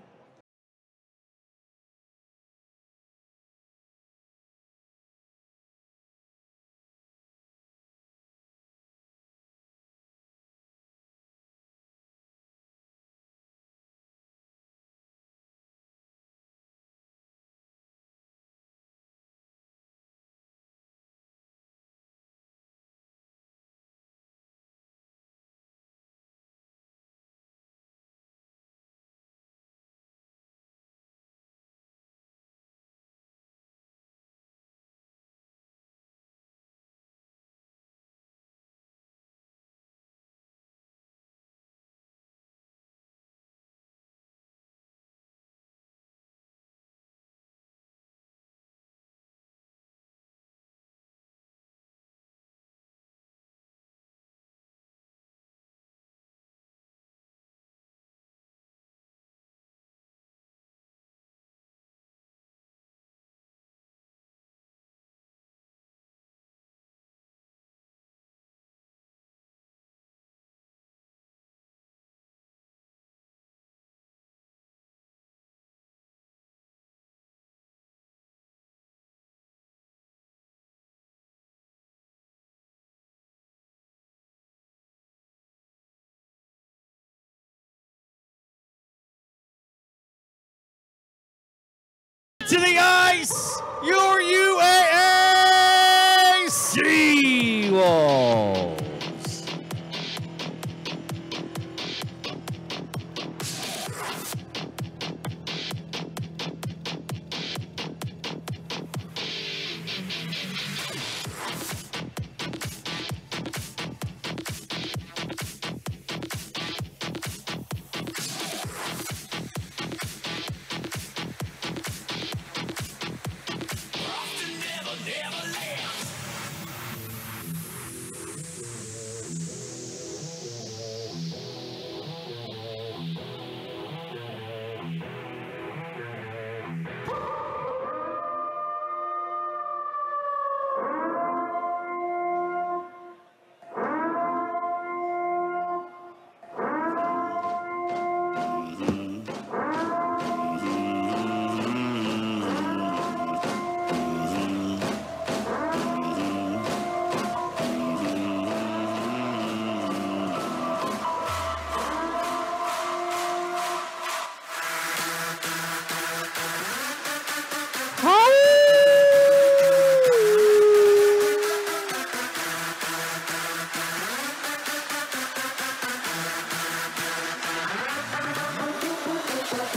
To the ice, your U A A Seawolves.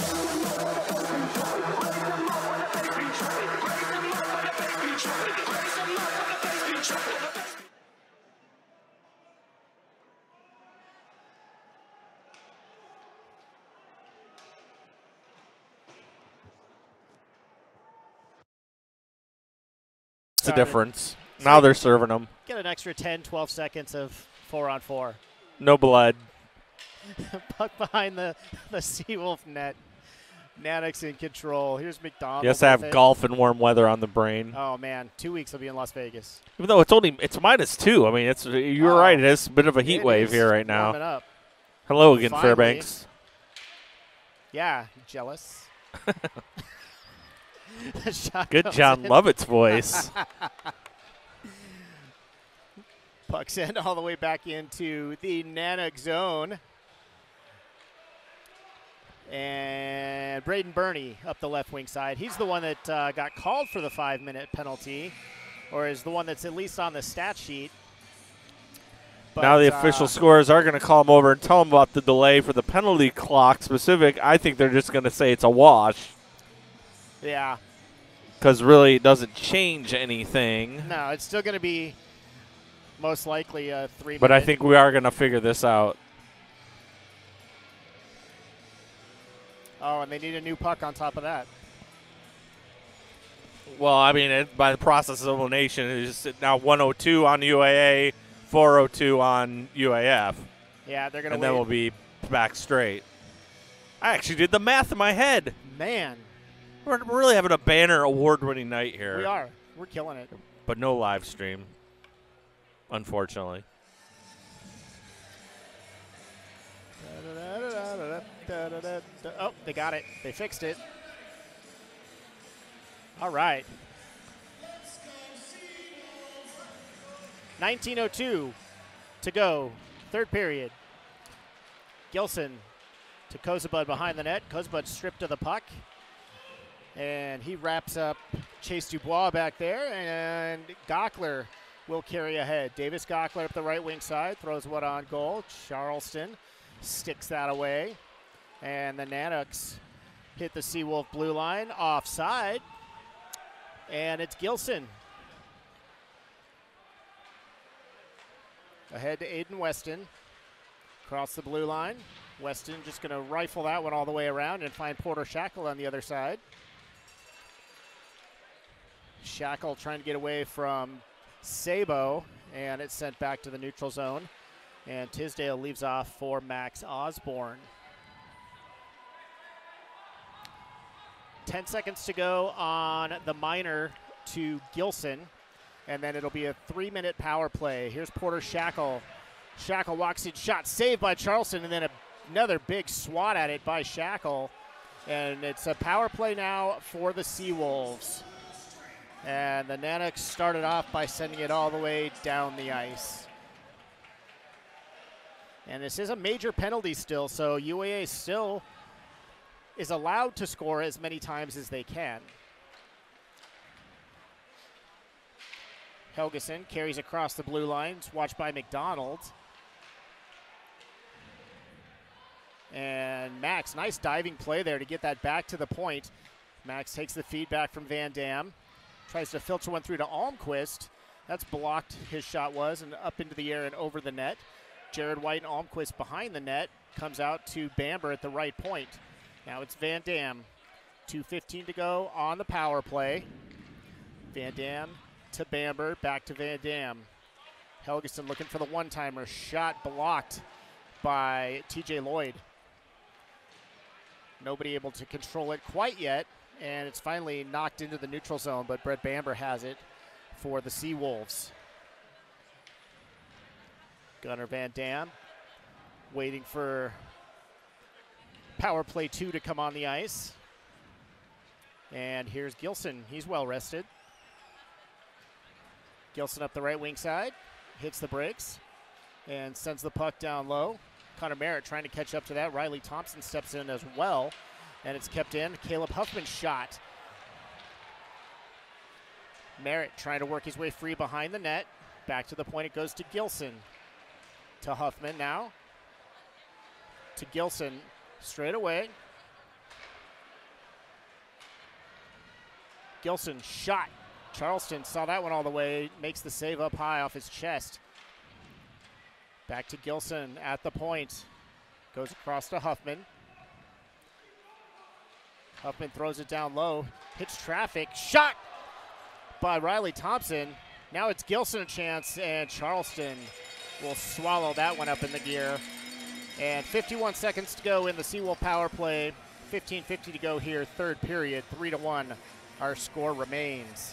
It's a difference. Now they're serving them. Get an extra ten, twelve seconds of four on four. No blood. Puck behind the, the Seawolf net. Nanox in control. Here's McDonald. Yes, I have with it. golf and warm weather on the brain. Oh, man. Two weeks I'll be in Las Vegas. Even though it's only it's minus two. I mean, it's you're Oh, right. It is a bit of a heat it wave is here right now. warming up. Hello again, Finally. Fairbanks. Yeah, jealous. Shot Good goes John in. Lovett's voice. Puck sent all the way back into the Nanox zone. And Braden Burney up the left wing side. He's the one that uh, got called for the five-minute penalty, or is the one that's at least on the stat sheet. But, now the official uh, scorers are going to call him over and tell him about the delay for the penalty clock specific. I think they're just going to say it's a wash. Yeah. Because really it doesn't change anything. No, it's still going to be most likely a three-minute. But I think we are going to figure this out. Oh, and they need a new puck on top of that. Well, I mean, it, by the process of elimination, it's now one oh two on U A A, four oh two on U A F. Yeah, they're going to And wait. then we'll be back straight. I actually did the math in my head. Man. We're we're really having a banner award-winning night here. We are. We're killing it. But no live stream, unfortunately. Oh, they got it. They fixed it. All right. nineteen oh two to go. Third period. Gilson to Kozabud behind the net. Kozabud stripped of the puck. And he wraps up Chase Dubois back there. And Gockler will carry ahead. Davis Gockler up the right wing side. Throws one on goal. Charleston sticks that away. And the Nanox hit the Seawolf blue line offside. And it's Gilson. Ahead to Aiden Weston. Across the blue line. Weston just going to rifle that one all the way around and find Porter Shackle on the other side. Shackle trying to get away from Sabo, and it's sent back to the neutral zone. And Tisdale leaves off for Max Osborne. Ten seconds to go on the minor to Gilson, and then it'll be a three-minute power play. Here's Porter Shackle. Shackle walks in, shot saved by Charleston, and then a, another big swat at it by Shackle. And it's a power play now for the Seawolves. And the Nanox started off by sending it all the way down the ice. And this is a major penalty still, so U A A still is allowed to score as many times as they can. Helgeson carries across the blue lines, watched by McDonald. And Max, nice diving play there to get that back to the point. Max takes the feedback from Van Dam. Tries to filter one through to Almquist. That's blocked, his shot was, and up into the air and over the net. Jared White and Almquist behind the net. Comes out to Bamber at the right point. Now it's Van Dam. two fifteen to go on the power play. Van Dam to Bamber, back to Van Dam. Helgeson looking for the one-timer. Shot blocked by T J Lloyd. Nobody able to control it quite yet, and it's finally knocked into the neutral zone, but Brett Bamber has it for the Seawolves. Gunnar Van Dam waiting for power play two to come on the ice. And here's Gilson. He's well rested. Gilson up the right wing side, hits the brakes, and sends the puck down low. Connor Merritt trying to catch up to that. Riley Thompson steps in as well, and it's kept in. Caleb Huffman shot. Merritt trying to work his way free behind the net. Back to the point it goes to Gilson. To Huffman now. To Gilson straight away. Gilson shot. Charleston saw that one all the way, makes the save up high off his chest. Back to Gilson at the point. Goes across to Huffman. Huffman throws it down low, hits traffic, shot by Riley Thompson. Now it's Gilson a chance, and Charleston will swallow that one up in the gear. And fifty-one seconds to go in the Seawolf power play. fifteen fifty to go here, third period, three to one. Our score remains.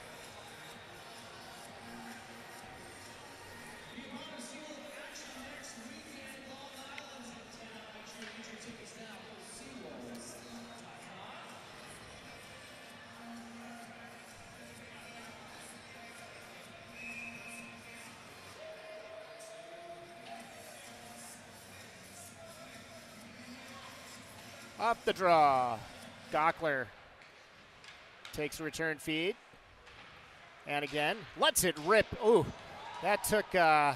Up the draw. Gockler takes a return feed. And again, lets it rip. Ooh, that took uh,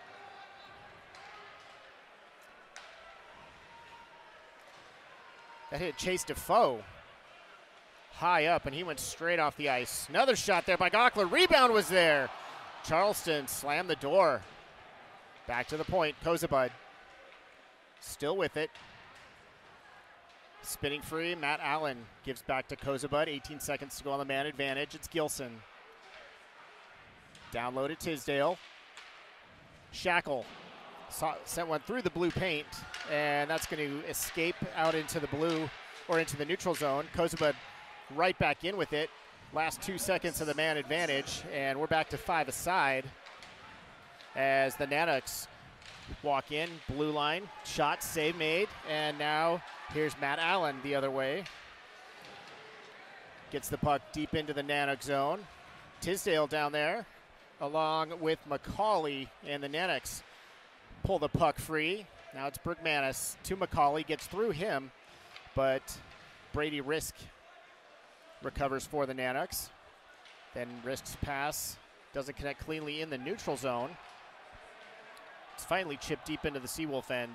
that hit Chase Defoe high up, and he went straight off the ice. Another shot there by Gockler. Rebound was there. Charleston slammed the door. Back to the point. Kozabud still with it. Spinning free, Matt Allen gives back to Kozabud. eighteen seconds to go on the man advantage. It's Gilson. Downloaded Tisdale. Shackle saw, sent one through the blue paint, and that's going to escape out into the blue or into the neutral zone. Kozabud right back in with it. Last two seconds of the man advantage, and we're back to five aside as the Nanooks walk in, blue line, shot, save made, and now here's Matt Allen the other way. Gets the puck deep into the Nanook zone. Tisdale down there, along with McCauley, and the Nanooks pull the puck free. Now it's Bergmanis to McCauley, gets through him, but Brady Risk recovers for the Nanooks. Then Risk's pass doesn't connect cleanly in the neutral zone. It's finally chipped deep into the Seawolf end.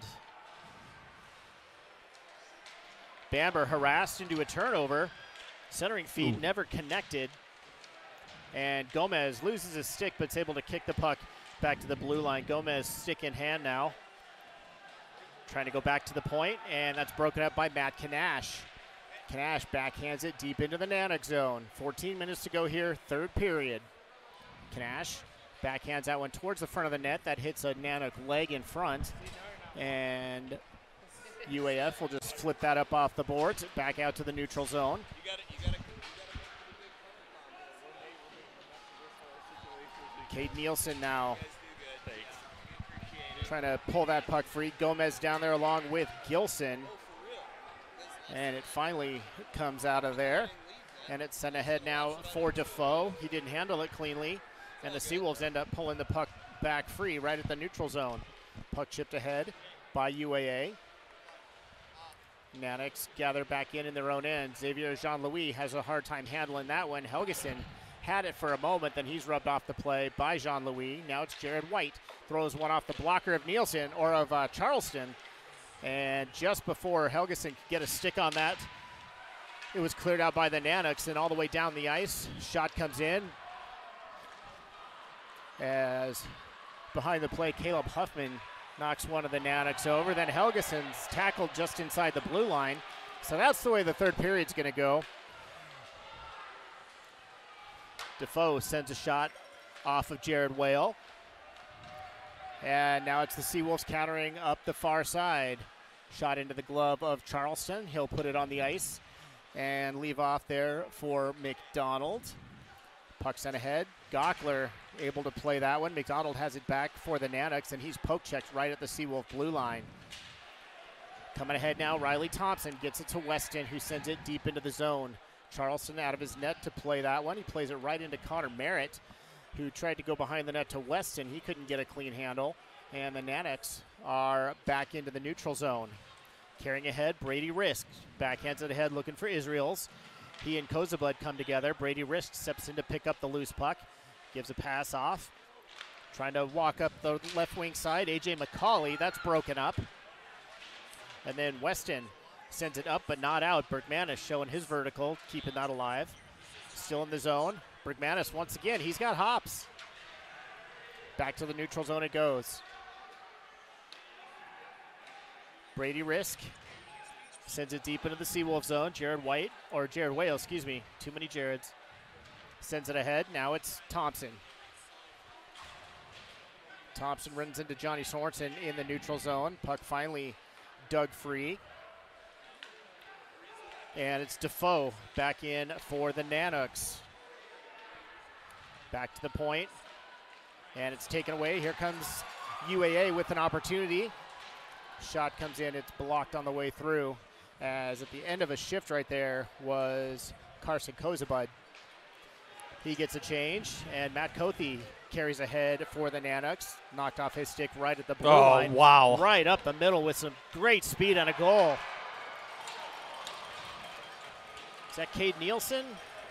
Bamber harassed into a turnover. Centering feed Ooh. never connected. And Gomez loses his stick, but is able to kick the puck back to the blue line. Gomez stick in hand now. Trying to go back to the point, and that's broken up by Matt Kanash. Kanash backhands it deep into the Nanook zone. fourteen minutes to go here, third period. Kanash backhands that one towards the front of the net. That hits a Nanook leg in front. And U A F will just flip that up off the boards, back out to the neutral zone. You got it, you got it. Cade Nielsen now trying to pull that puck free. Gomez down there along with Gilson. And it finally comes out of there. And it's sent ahead now for Defoe. He didn't handle it cleanly. And the Seawolves end up pulling the puck back free right at the neutral zone. Puck chipped ahead by U A A. Nanooks gather back in in their own end. Xavier Jean-Louis has a hard time handling that one. Helgeson had it for a moment, then he's rubbed off the play by Jean-Louis. Now it's Jared White. Throws one off the blocker of Nielsen, or of uh, Charleston. And just before Helgeson could get a stick on that, it was cleared out by the Nanooks, and all the way down the ice. Shot comes in. As behind the play, Caleb Huffman knocks one of the Nanooks over. Then Helgeson's tackled just inside the blue line. So that's the way the third period's going to go. Defoe sends a shot off of Jared Whale. And now it's the Seawolves countering up the far side. Shot into the glove of Charleston. He'll put it on the ice and leave off there for McDonald. Puck sent ahead. Gockler able to play that one. McDonald has it back for the Nanooks, and he's poke checked right at the Seawolf blue line. Coming ahead now, Riley Thompson gets it to Weston, who sends it deep into the zone. Charleston out of his net to play that one. He plays it right into Connor Merritt, who tried to go behind the net to Weston. He couldn't get a clean handle. And the Nanooks are back into the neutral zone. Carrying ahead, Brady Risk. Backhands it ahead, looking for Israels. He and Kozabud come together. Brady Risk steps in to pick up the loose puck. Gives a pass off. Trying to walk up the left wing side. A J McCauley, that's broken up. And then Weston sends it up but not out. Bergmanis showing his vertical, keeping that alive. still in the zone. Brigmanis once again, he's got hops. Back to the neutral zone it goes. Brady Risk sends it deep into the Seawolf zone. Jared White, or Jared Whale, excuse me. Too many Jareds. Sends it ahead. Now it's Thompson. Thompson runs into Johnny Sorensen in the neutral zone. Puck finally dug free. And it's Defoe back in for the Nanooks. Back to the point. And it's taken away. Here comes U A A with an opportunity. Shot comes in. It's blocked on the way through. As at the end of a shift right there was Carson Kozabud. He gets a change. And Matt Kothe carries ahead for the Nanooks. Knocked off his stick right at the blue oh, line. Oh, wow. Right up the middle with some great speed and a goal. Is that Cade Nielsen?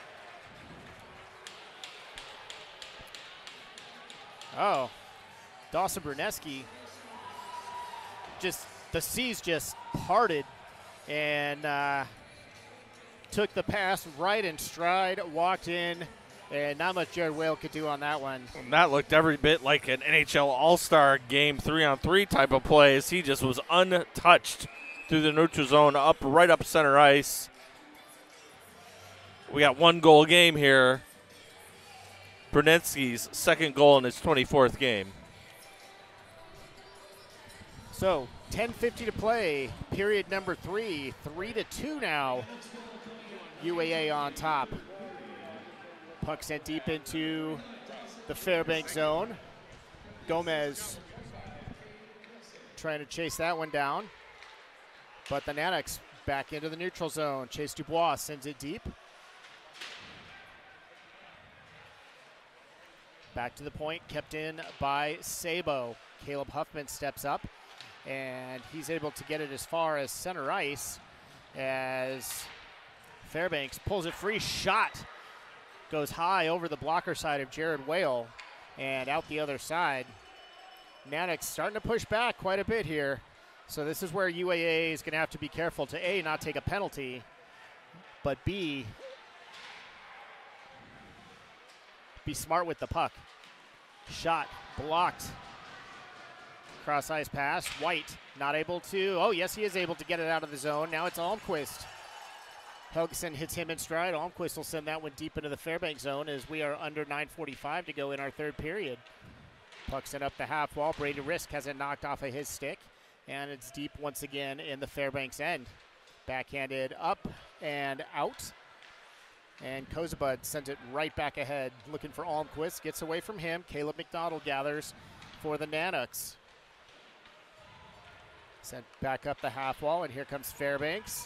Oh, Dawson Bruneski. Just, the seas just parted and uh, took the pass right in stride, walked in, and not much Jared Whale could do on that one. And that looked every bit like an N H L All-Star game three-on-three type of play as he just was untouched through the neutral zone, up right up center ice. We got one goal game here. Brunetsky's second goal in his twenty-fourth game. So ten fifty to play, period number three, three to two now. U A A on top. Puck sent deep into the Fairbanks zone. Gomez trying to chase that one down. But the Nanooks back into the neutral zone. Chase Dubois sends it deep. Back to the point, kept in by Sabo. Caleb Huffman steps up, and he's able to get it as far as center ice as Fairbanks pulls it free. Shot goes high over the blocker side of Jared Whale and out the other side. Nanooks starting to push back quite a bit here. So this is where U A A is going to have to be careful to A, not take a penalty, but B, be smart with the puck. Shot blocked. Cross ice pass. White not able to. Oh, yes, he is able to get it out of the zone. Now it's Almquist. Helgeson hits him in stride. Almquist will send that one deep into the Fairbanks zone as we are under nine forty-five to go in our third period. Puck sent up the half wall. Brady Risk has it knocked off of his stick. And it's deep once again in the Fairbanks end. Backhanded up and out. And Kozabud sends it right back ahead, looking for Almquist. Gets away from him. Caleb McDonald gathers for the Nanooks. Sent back up the half wall, and here comes Fairbanks.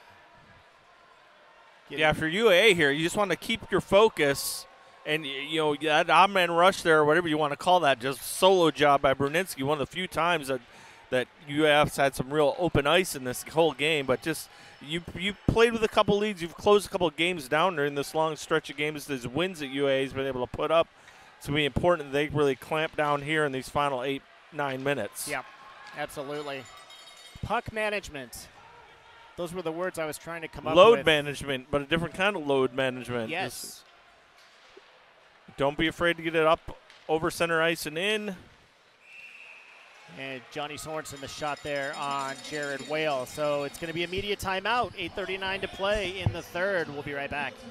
Getting yeah, for U A A here, you just want to keep your focus. And, you know, that odd man rush there, or whatever you want to call that, just solo job by Brunetsky. One of the few times that, that U A F's had some real open ice in this whole game, but just – You you played with a couple leads. You've closed a couple of games down during this long stretch of games. There's wins that U A A has been able to put up. It's going to be important that they really clamp down here in these final eight, nine minutes. Yeah, absolutely. Puck management. Those were the words I was trying to come up with. Load management, but a different kind of load management. Yes. Just don't be afraid to get it up over center ice and in. And Johnny Sorensen, the shot there on Jared Whale. So it's going to be immediate timeout. eight thirty-nine to play in the third. We'll be right back.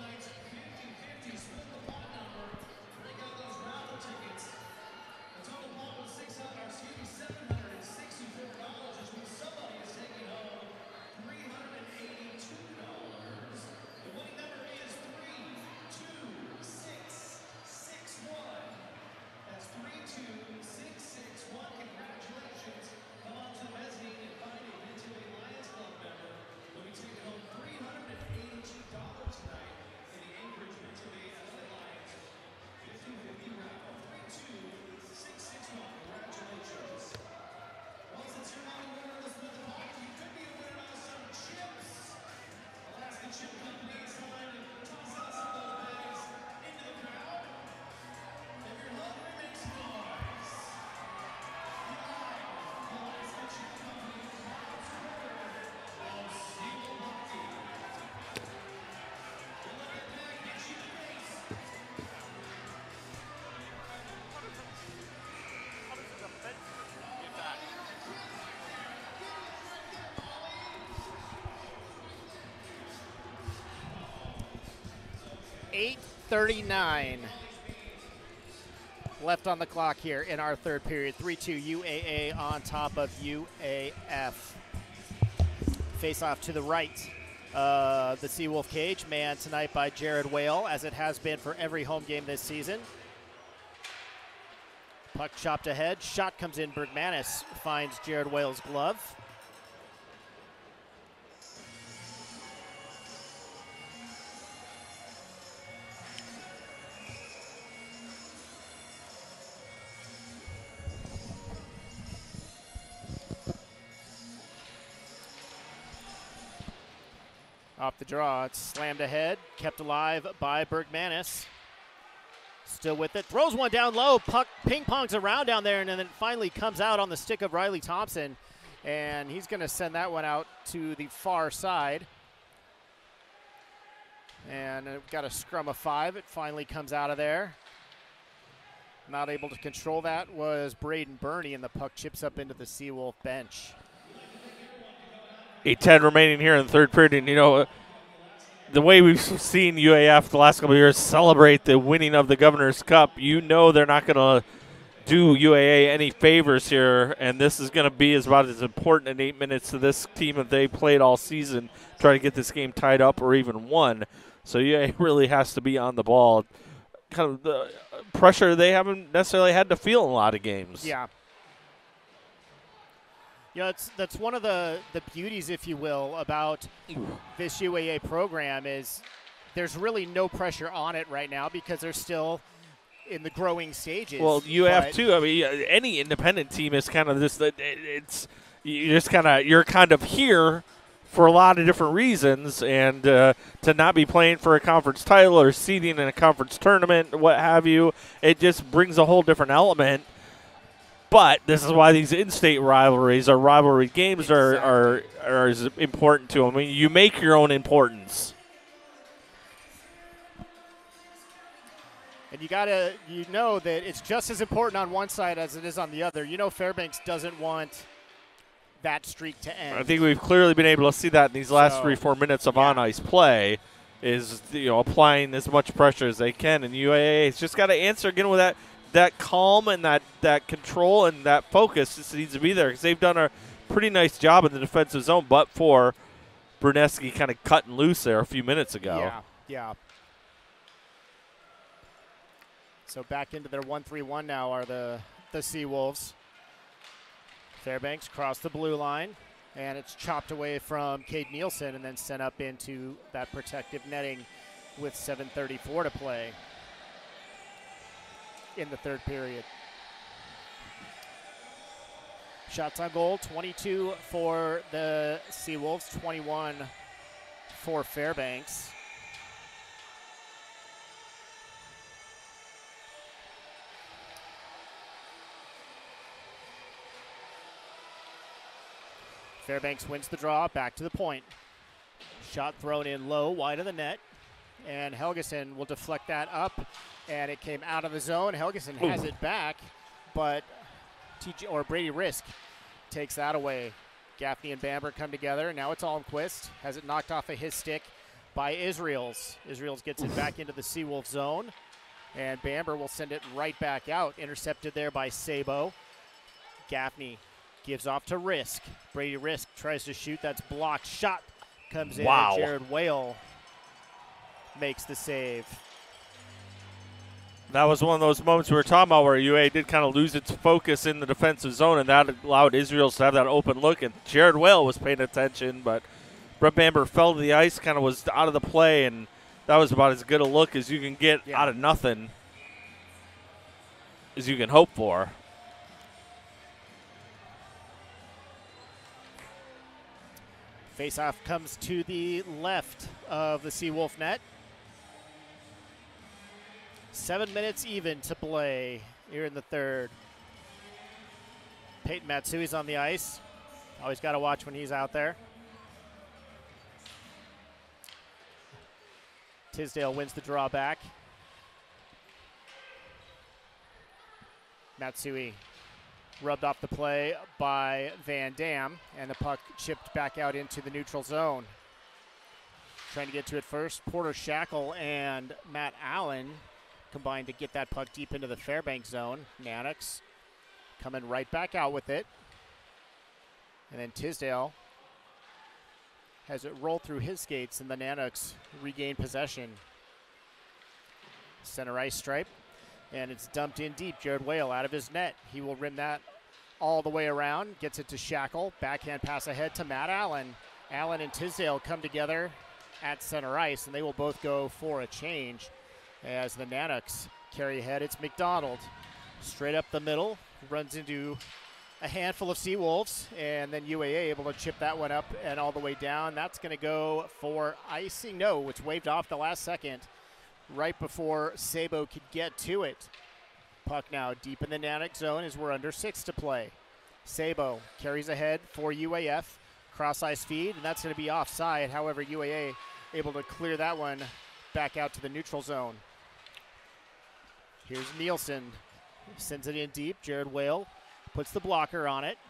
eight thirty-nine left on the clock here in our third period. three two U A A on top of U A F. Face off to the right. Uh, the Seawolf cage, manned tonight by Jared Whale, as it has been for every home game this season. Puck chopped ahead. Shot comes in. Bergmanis finds Jared Whale's glove. Off the draw, it's slammed ahead, kept alive by Bergmanis. Still with it, throws one down low, puck ping-pongs around down there, and then it finally comes out on the stick of Riley Thompson, and he's going to send that one out to the far side. And we've got a scrum of five. It finally comes out of there. Not able to control that was Braden Burney, and the puck chips up into the Seawolf bench. eight ten remaining here in the third period, and you know, the way we've seen U A F the last couple of years celebrate the winning of the Governor's Cup, you know they're not going to do U A A any favors here, and this is going to be as about as important in eight minutes to this team that they played all season, try to get this game tied up or even won. So U A A really has to be on the ball. Kind of the pressure they haven't necessarily had to feel in a lot of games. Yeah. You know, it's, that's one of the, the beauties, if you will, about this U A A program is there's really no pressure on it right now because they're still in the growing stages. Well, U A F too. I mean, any independent team is kind of this. It's you just kind of you're kind of here for a lot of different reasons, and uh, to not be playing for a conference title or seeding in a conference tournament, what have you, it just brings a whole different element. But this is why these in-state rivalries or rivalry games exactly. are, are are as important to them. I mean, you make your own importance. And you gotta, you know that it's just as important on one side as it is on the other. You know, Fairbanks doesn't want that streak to end. I think we've clearly been able to see that in these last so, three, four minutes of yeah. on-ice play, is you know applying as much pressure as they can. And U A A's just got to answer again with that. that calm and that, that control and that focus just needs to be there because they've done a pretty nice job in the defensive zone, but for Bruneski kind of cutting loose there a few minutes ago. Yeah, yeah. So back into their one three one now are the, the Seawolves. Fairbanks cross the blue line, and it's chopped away from Cade Nielsen and then sent up into that protective netting with seven thirty-four to play in the third period. Shots on goal, twenty-two for the Seawolves, twenty-one for Fairbanks. Fairbanks wins the draw, back to the point. Shot thrown in low, wide of the net, and Helgeson will deflect that up. And it came out of the zone. Helgeson has it back, but T J or Brady Risk takes that away. Gaffney and Bamber come together. Now it's Almquist. Has it knocked off of his stick by Israels. Israels gets it back into the Seawolf zone. And Bamber will send it right back out. Intercepted there by Sabo. Gaffney gives off to Risk. Brady Risk tries to shoot. That's blocked. Shot comes in. Wow. Jared Whale makes the save. That was one of those moments we were talking about where U A did kind of lose its focus in the defensive zone, and that allowed Israel to have that open look. And Jared Whale was paying attention, but Brett Bamber fell to the ice, kind of was out of the play, and that was about as good a look as you can get yeah. out of nothing as you can hope for. Faceoff comes to the left of the Seawolf net. Seven minutes even to play here in the third. Peyton Matsui's on the ice. Always got to watch when he's out there. Tisdale wins the draw back. Matsui rubbed off the play by Van Dam, and the puck chipped back out into the neutral zone. trying to get to it first. Porter Shackle and Matt Allen combined to get that puck deep into the Fairbanks zone. Nanox coming right back out with it. And then Tisdale has it roll through his skates, and the Nanox regain possession. Center ice stripe, and it's dumped in deep. Jared Whale out of his net. He will rim that all the way around, gets it to Shackle. Backhand pass ahead to Matt Allen. Allen and Tisdale come together at center ice, and they will both go for a change as the Nanox carry ahead. It's McDonald straight up the middle, runs into a handful of Seawolves, and then U A A able to chip that one up and all the way down. That's going to go for icing. No, it's waved off the last second right before Sabo could get to it. Puck now deep in the Nanox zone as we're under six to play. Sabo carries ahead for U A F. Cross ice feed, and that's going to be offside. However, U A A able to clear that one back out to the neutral zone. Here's Nielsen. Sends it in deep. Jared Whale puts the blocker on it.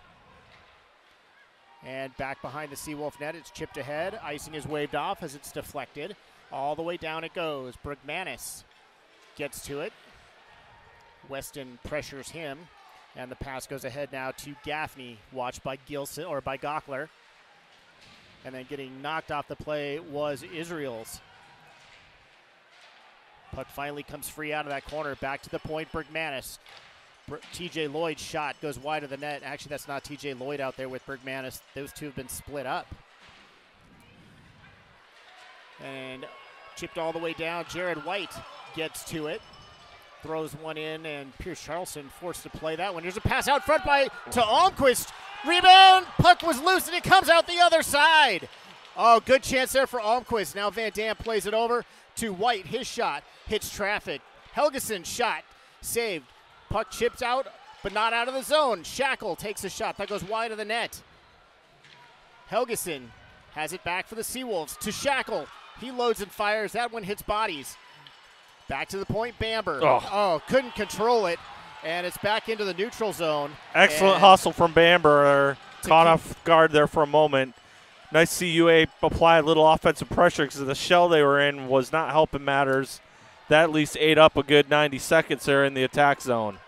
And back behind the Seawolf net, it's chipped ahead. Icing is waved off as it's deflected. All the way down it goes. Brugmanis gets to it. Weston pressures him. And the pass goes ahead now to Gaffney, watched by Gilson or by Gockler. And then getting knocked off the play was Israel's. Puck finally comes free out of that corner. Back to the point, Bergmanis. T J Lloyd's shot goes wide of the net. Actually, that's not T J Lloyd out there with Bergmanis. Those two have been split up. And chipped all the way down. Jared White gets to it. Throws one in, and Pierce Charleston forced to play that one. Here's a pass out front by to Almquist. Rebound. Puck was loose, and it comes out the other side. Oh, good chance there for Almquist. Now Van Dam plays it over to White. His shot hits traffic. Helgeson's shot saved. Puck chips out, but not out of the zone. Shackle takes a shot. That goes wide of the net. Helgeson has it back for the Seawolves to Shackle. He loads and fires. That one hits bodies. Back to the point, Bamber. Oh, oh couldn't control it, and it's back into the neutral zone. Excellent and hustle from Bamber. Caught keep- off guard there for a moment. Nice to see U A apply a little offensive pressure because the shell they were in was not helping matters. That at least ate up a good ninety seconds there in the attack zone.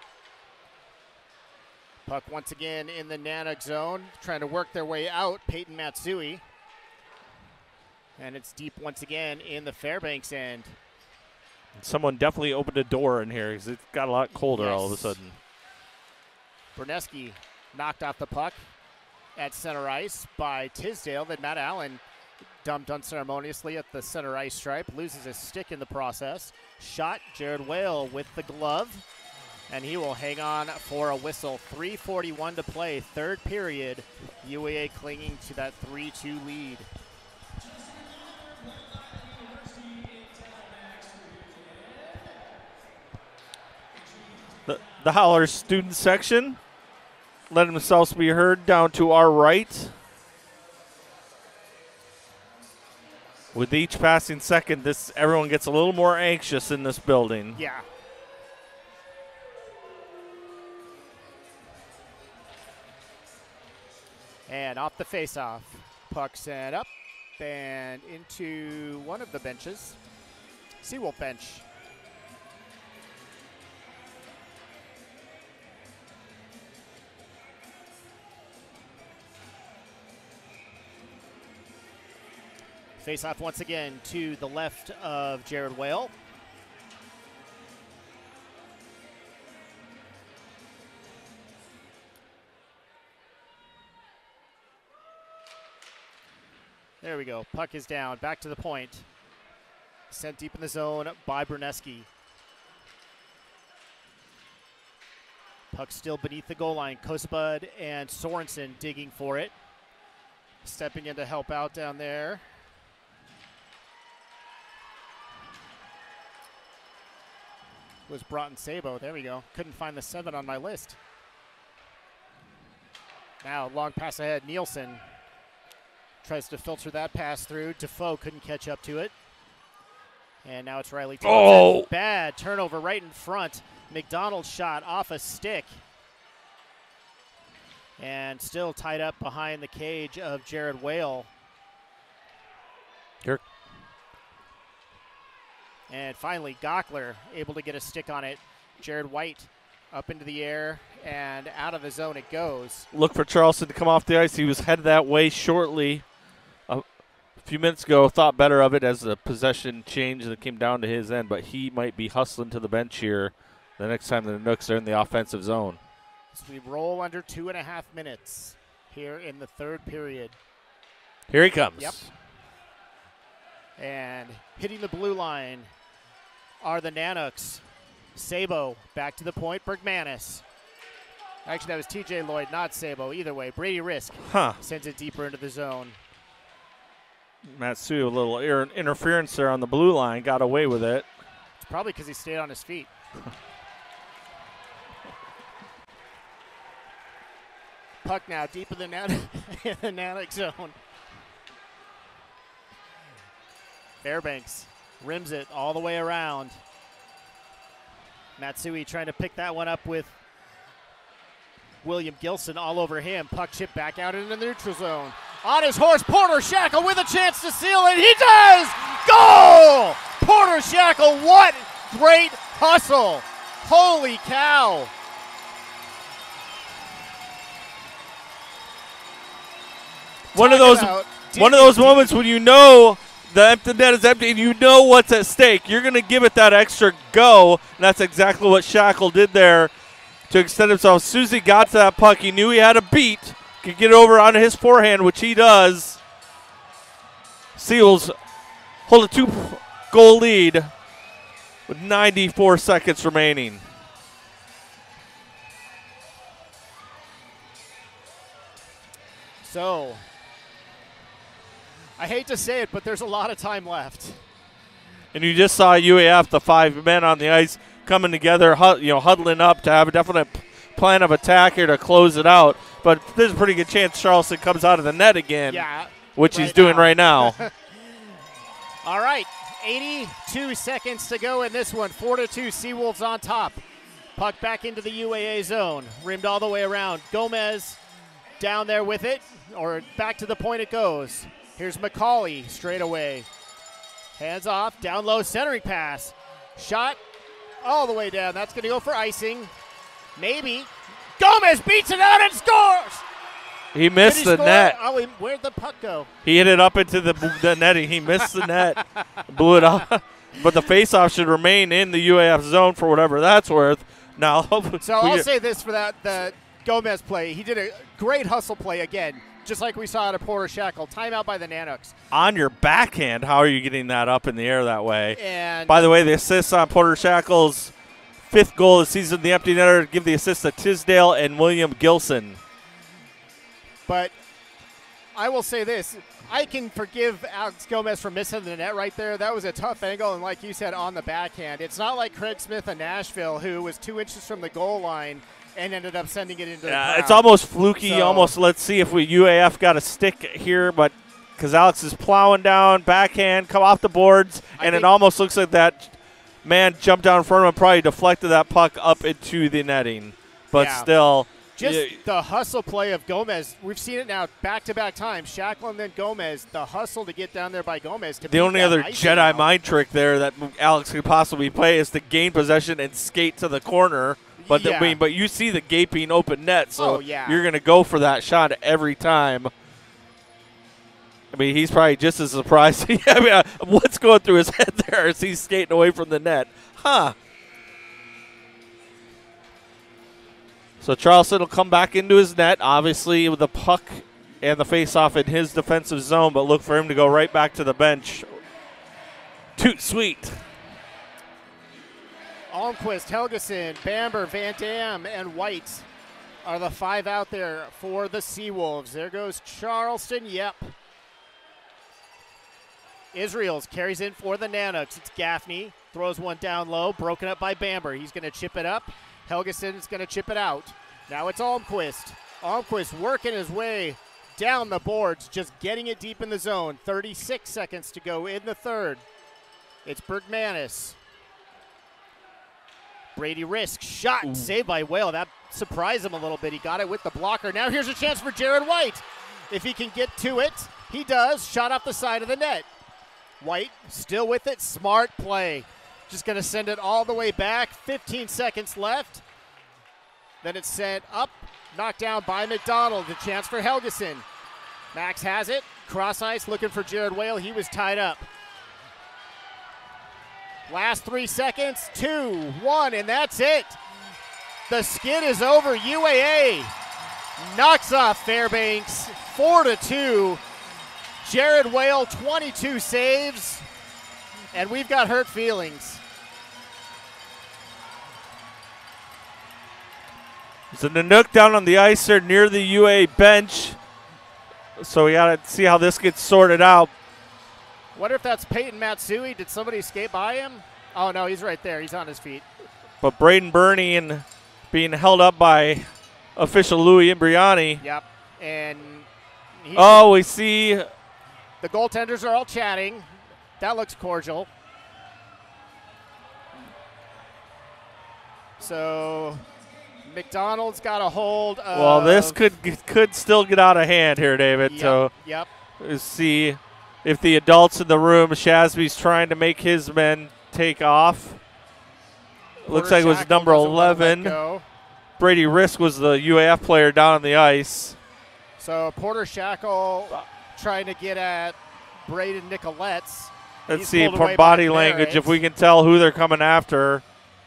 Puck once again in the Nanox zone, trying to work their way out. Peyton Matsui. And it's deep once again in the Fairbanks end. Someone definitely opened a door in here because it got a lot colder Yes. all of a sudden. Berneski knocked off the puck at center ice by Tisdale. Then Matt Allen dumped unceremoniously at the center ice stripe. Loses his stick in the process. Shot, Jared Whale with the glove. And he will hang on for a whistle. three forty-one to play, third period. U A A clinging to that three two lead. The, the Howler student section letting themselves be heard down to our right. With each passing second, this everyone gets a little more anxious in this building. Yeah. And off the faceoff, puck sent up and into one of the benches. Seawolf bench. Face-off once again to the left of Jared Whale. There we go. Puck is down. Back to the point. Sent deep in the zone by Berneski. Puck still beneath the goal line. Kosebud and Sorensen digging for it. Stepping in to help out down there. Was Broughton Sabo. There we go. Couldn't find the seven on my list. Now, long pass ahead. Nielsen tries to filter that pass through. Defoe couldn't catch up to it. And now it's Riley Thompson. Oh! Bad turnover right in front. McDonald's shot off a stick. And still tied up behind the cage of Jared Whale. Here, And finally, Gockler able to get a stick on it. Jared White up into the air and out of the zone it goes. Look for Charleston to come off the ice. He was headed that way shortly a few minutes ago. Thought better of it as the possession changed that came down to his end, but he might be hustling to the bench here the next time the Nooks are in the offensive zone. So we roll under two and a half minutes here in the third period. Here he comes. Yep. And hitting the blue line are the Nanooks. Sabo back to the point, Bergmanis. Actually, that was T J Lloyd, not Sabo. Either way, Brady Risk huh. sends it deeper into the zone. Matsu, a little er- interference there on the blue line, got away with it. It's probably because he stayed on his feet. Puck now deep in the, Nan- in the Nanook zone. Fairbanks rims it all the way around. Matsui trying to pick that one up with William Gilson all over him. Puck chip back out into the neutral zone. On his horse, Porter Shackle with a chance to seal it. He does! Goal! Porter Shackle, what great hustle. Holy cow. One of those one of those moments when you know the empty net is empty and you know what's at stake. You're going to give it that extra go, and that's exactly what Shackle did there to extend himself. Susie got to that puck. He knew he had a beat, could get over on his forehand, which he does. Seals hold a two-goal lead with ninety-four seconds remaining. So, I hate to say it, but there's a lot of time left. And you just saw U A F, the five men on the ice, coming together, you know, huddling up to have a definite plan of attack here to close it out. But there's a pretty good chance Charleston comes out of the net again, yeah, which right he's doing now. right now. All right, eighty-two seconds to go in this one. Four to two, Seawolves on top. Puck back into the U A A zone, rimmed all the way around. Gomez down there with it, or back to the point it goes. Here's McCauley straight away. Hands off, down low, centering pass. Shot all the way down. That's going to go for icing. Maybe. Gomez beats it out and scores! He missed he the score? net. Oh, he, where'd the puck go? He hit it up into the, the netting. He missed the net, blew it up. But the faceoff should remain in the U A F zone for whatever that's worth. Now, so I'll say this for that the Gomez play. He did a great hustle play again, just like we saw out of Porter Shackle. Timeout by the Nanooks. On your backhand, how are you getting that up in the air that way? And by the way, the assist on Porter Shackle's fifth goal of the season, the empty netter, give the assist to Tisdale and William Gilson. But I will say this. I can forgive Alex Gomez for missing the net right there. That was a tough angle, and like you said, on the backhand. It's not like Craig Smith of Nashville, who was two inches from the goal line and ended up sending it into yeah, the crowd. It's almost fluky. So, almost, let's see if we U A F got a stick here, but because Alex is plowing down, backhand, come off the boards, and it almost looks like that man jumped down in front of him, probably deflected that puck up into the netting. But yeah. still. Just yeah. the hustle play of Gomez. We've seen it now back-to-back times. Shackle and then Gomez. The hustle to get down there by Gomez. To the only other Jedi now. mind trick there that Alex could possibly play is to gain possession and skate to the corner. But yeah. the, I mean, but you see the gaping open net, so oh, yeah. you're going to go for that shot every time. I mean, he's probably just as surprised. I mean, uh, what's going through his head there as he's skating away from the net? Huh. So Charleston will come back into his net, obviously with the puck and the faceoff in his defensive zone, but look for him to go right back to the bench. Toot sweet. Almquist, Helgeson, Bamber, Van Dam, and White are the five out there for the Seawolves. There goes Charleston. Yep. Israels carries in for the Nanooks. It's Gaffney. Throws one down low. Broken up by Bamber. He's going to chip it up. Helgeson is going to chip it out. Now it's Almquist. Almquist working his way down the boards, just getting it deep in the zone. thirty-six seconds to go in the third. It's Bergmanis. Brady Risk, shot, Ooh. saved by Whale. That surprised him a little bit. He got it with the blocker. Now here's a chance for Jared White. If he can get to it, he does. Shot off the side of the net. White still with it. Smart play. just going to send it all the way back. fifteen seconds left. Then it's sent up, knocked down by McDonald. The chance for Helgeson. Max has it. Cross ice looking for Jared Whale. He was tied up. Last three seconds. Two, one, and that's it. The skid is over. U A A knocks off Fairbanks four to two. Jared Whale, twenty-two saves, and we've got hurt feelings. There's a Nanook down on the ice there near the U A bench, so we got to see how this gets sorted out. Wonder if that's Peyton Matsui. Did somebody escape by him? Oh, no, he's right there. He's on his feet. But Braden Burney and being held up by official Louis Imbriani. Yep, and he, oh, we see the goaltenders are all chatting. That looks cordial. So McDonald's got a hold of. Well, this could could still get out of hand here, David. Yep, so yep. Let's see if the adults in the room, Shasby's trying to make his men take off. Porter Looks like it was Shackle number doesn't wanna let eleven. go. Brady Risk was the U A F player down on the ice. So Porter Shackle trying to get at Braden Nicolette's. Let's He's see pulled away from by body language Barrett. if we can tell who they're coming after.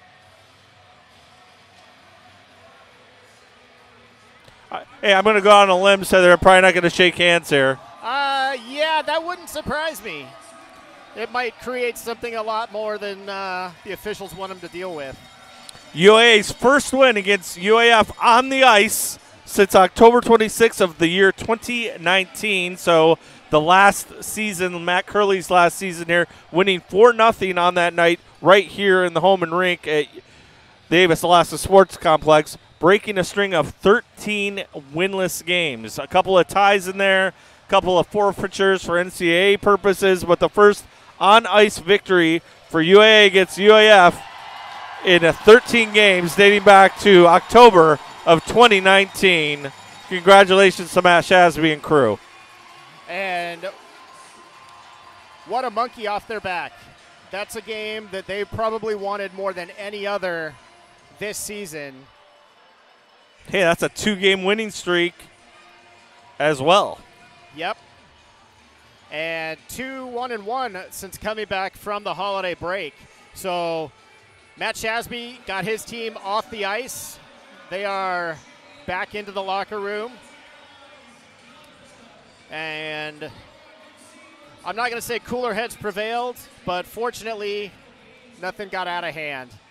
I- Hey, I'm going to go on a limb, so they're probably not going to shake hands here. Uh, yeah, that wouldn't surprise me. It might create something a lot more than uh, the officials want them to deal with. U A A's first win against U A F on the ice since October twenty-sixth of the year twenty nineteen. So the last season, Matt Curley's last season here, winning four nothing on that night right here in the home and rink at the Avis Alaska Sports Complex, breaking a string of thirteen winless games. A couple of ties in there, a couple of forfeitures for N C double A purposes, but the first on-ice victory for U A A against U A F in a thirteen games dating back to October of twenty nineteen. Congratulations to Matt Shasby and crew. And what a monkey off their back. That's a game that they probably wanted more than any other this season. Hey, that's a two-game winning streak as well. Yep. And two one and one since coming back from the holiday break. So Matt Shasby got his team off the ice. They are back into the locker room. And I'm not going to say cooler heads prevailed, but fortunately, nothing got out of hand.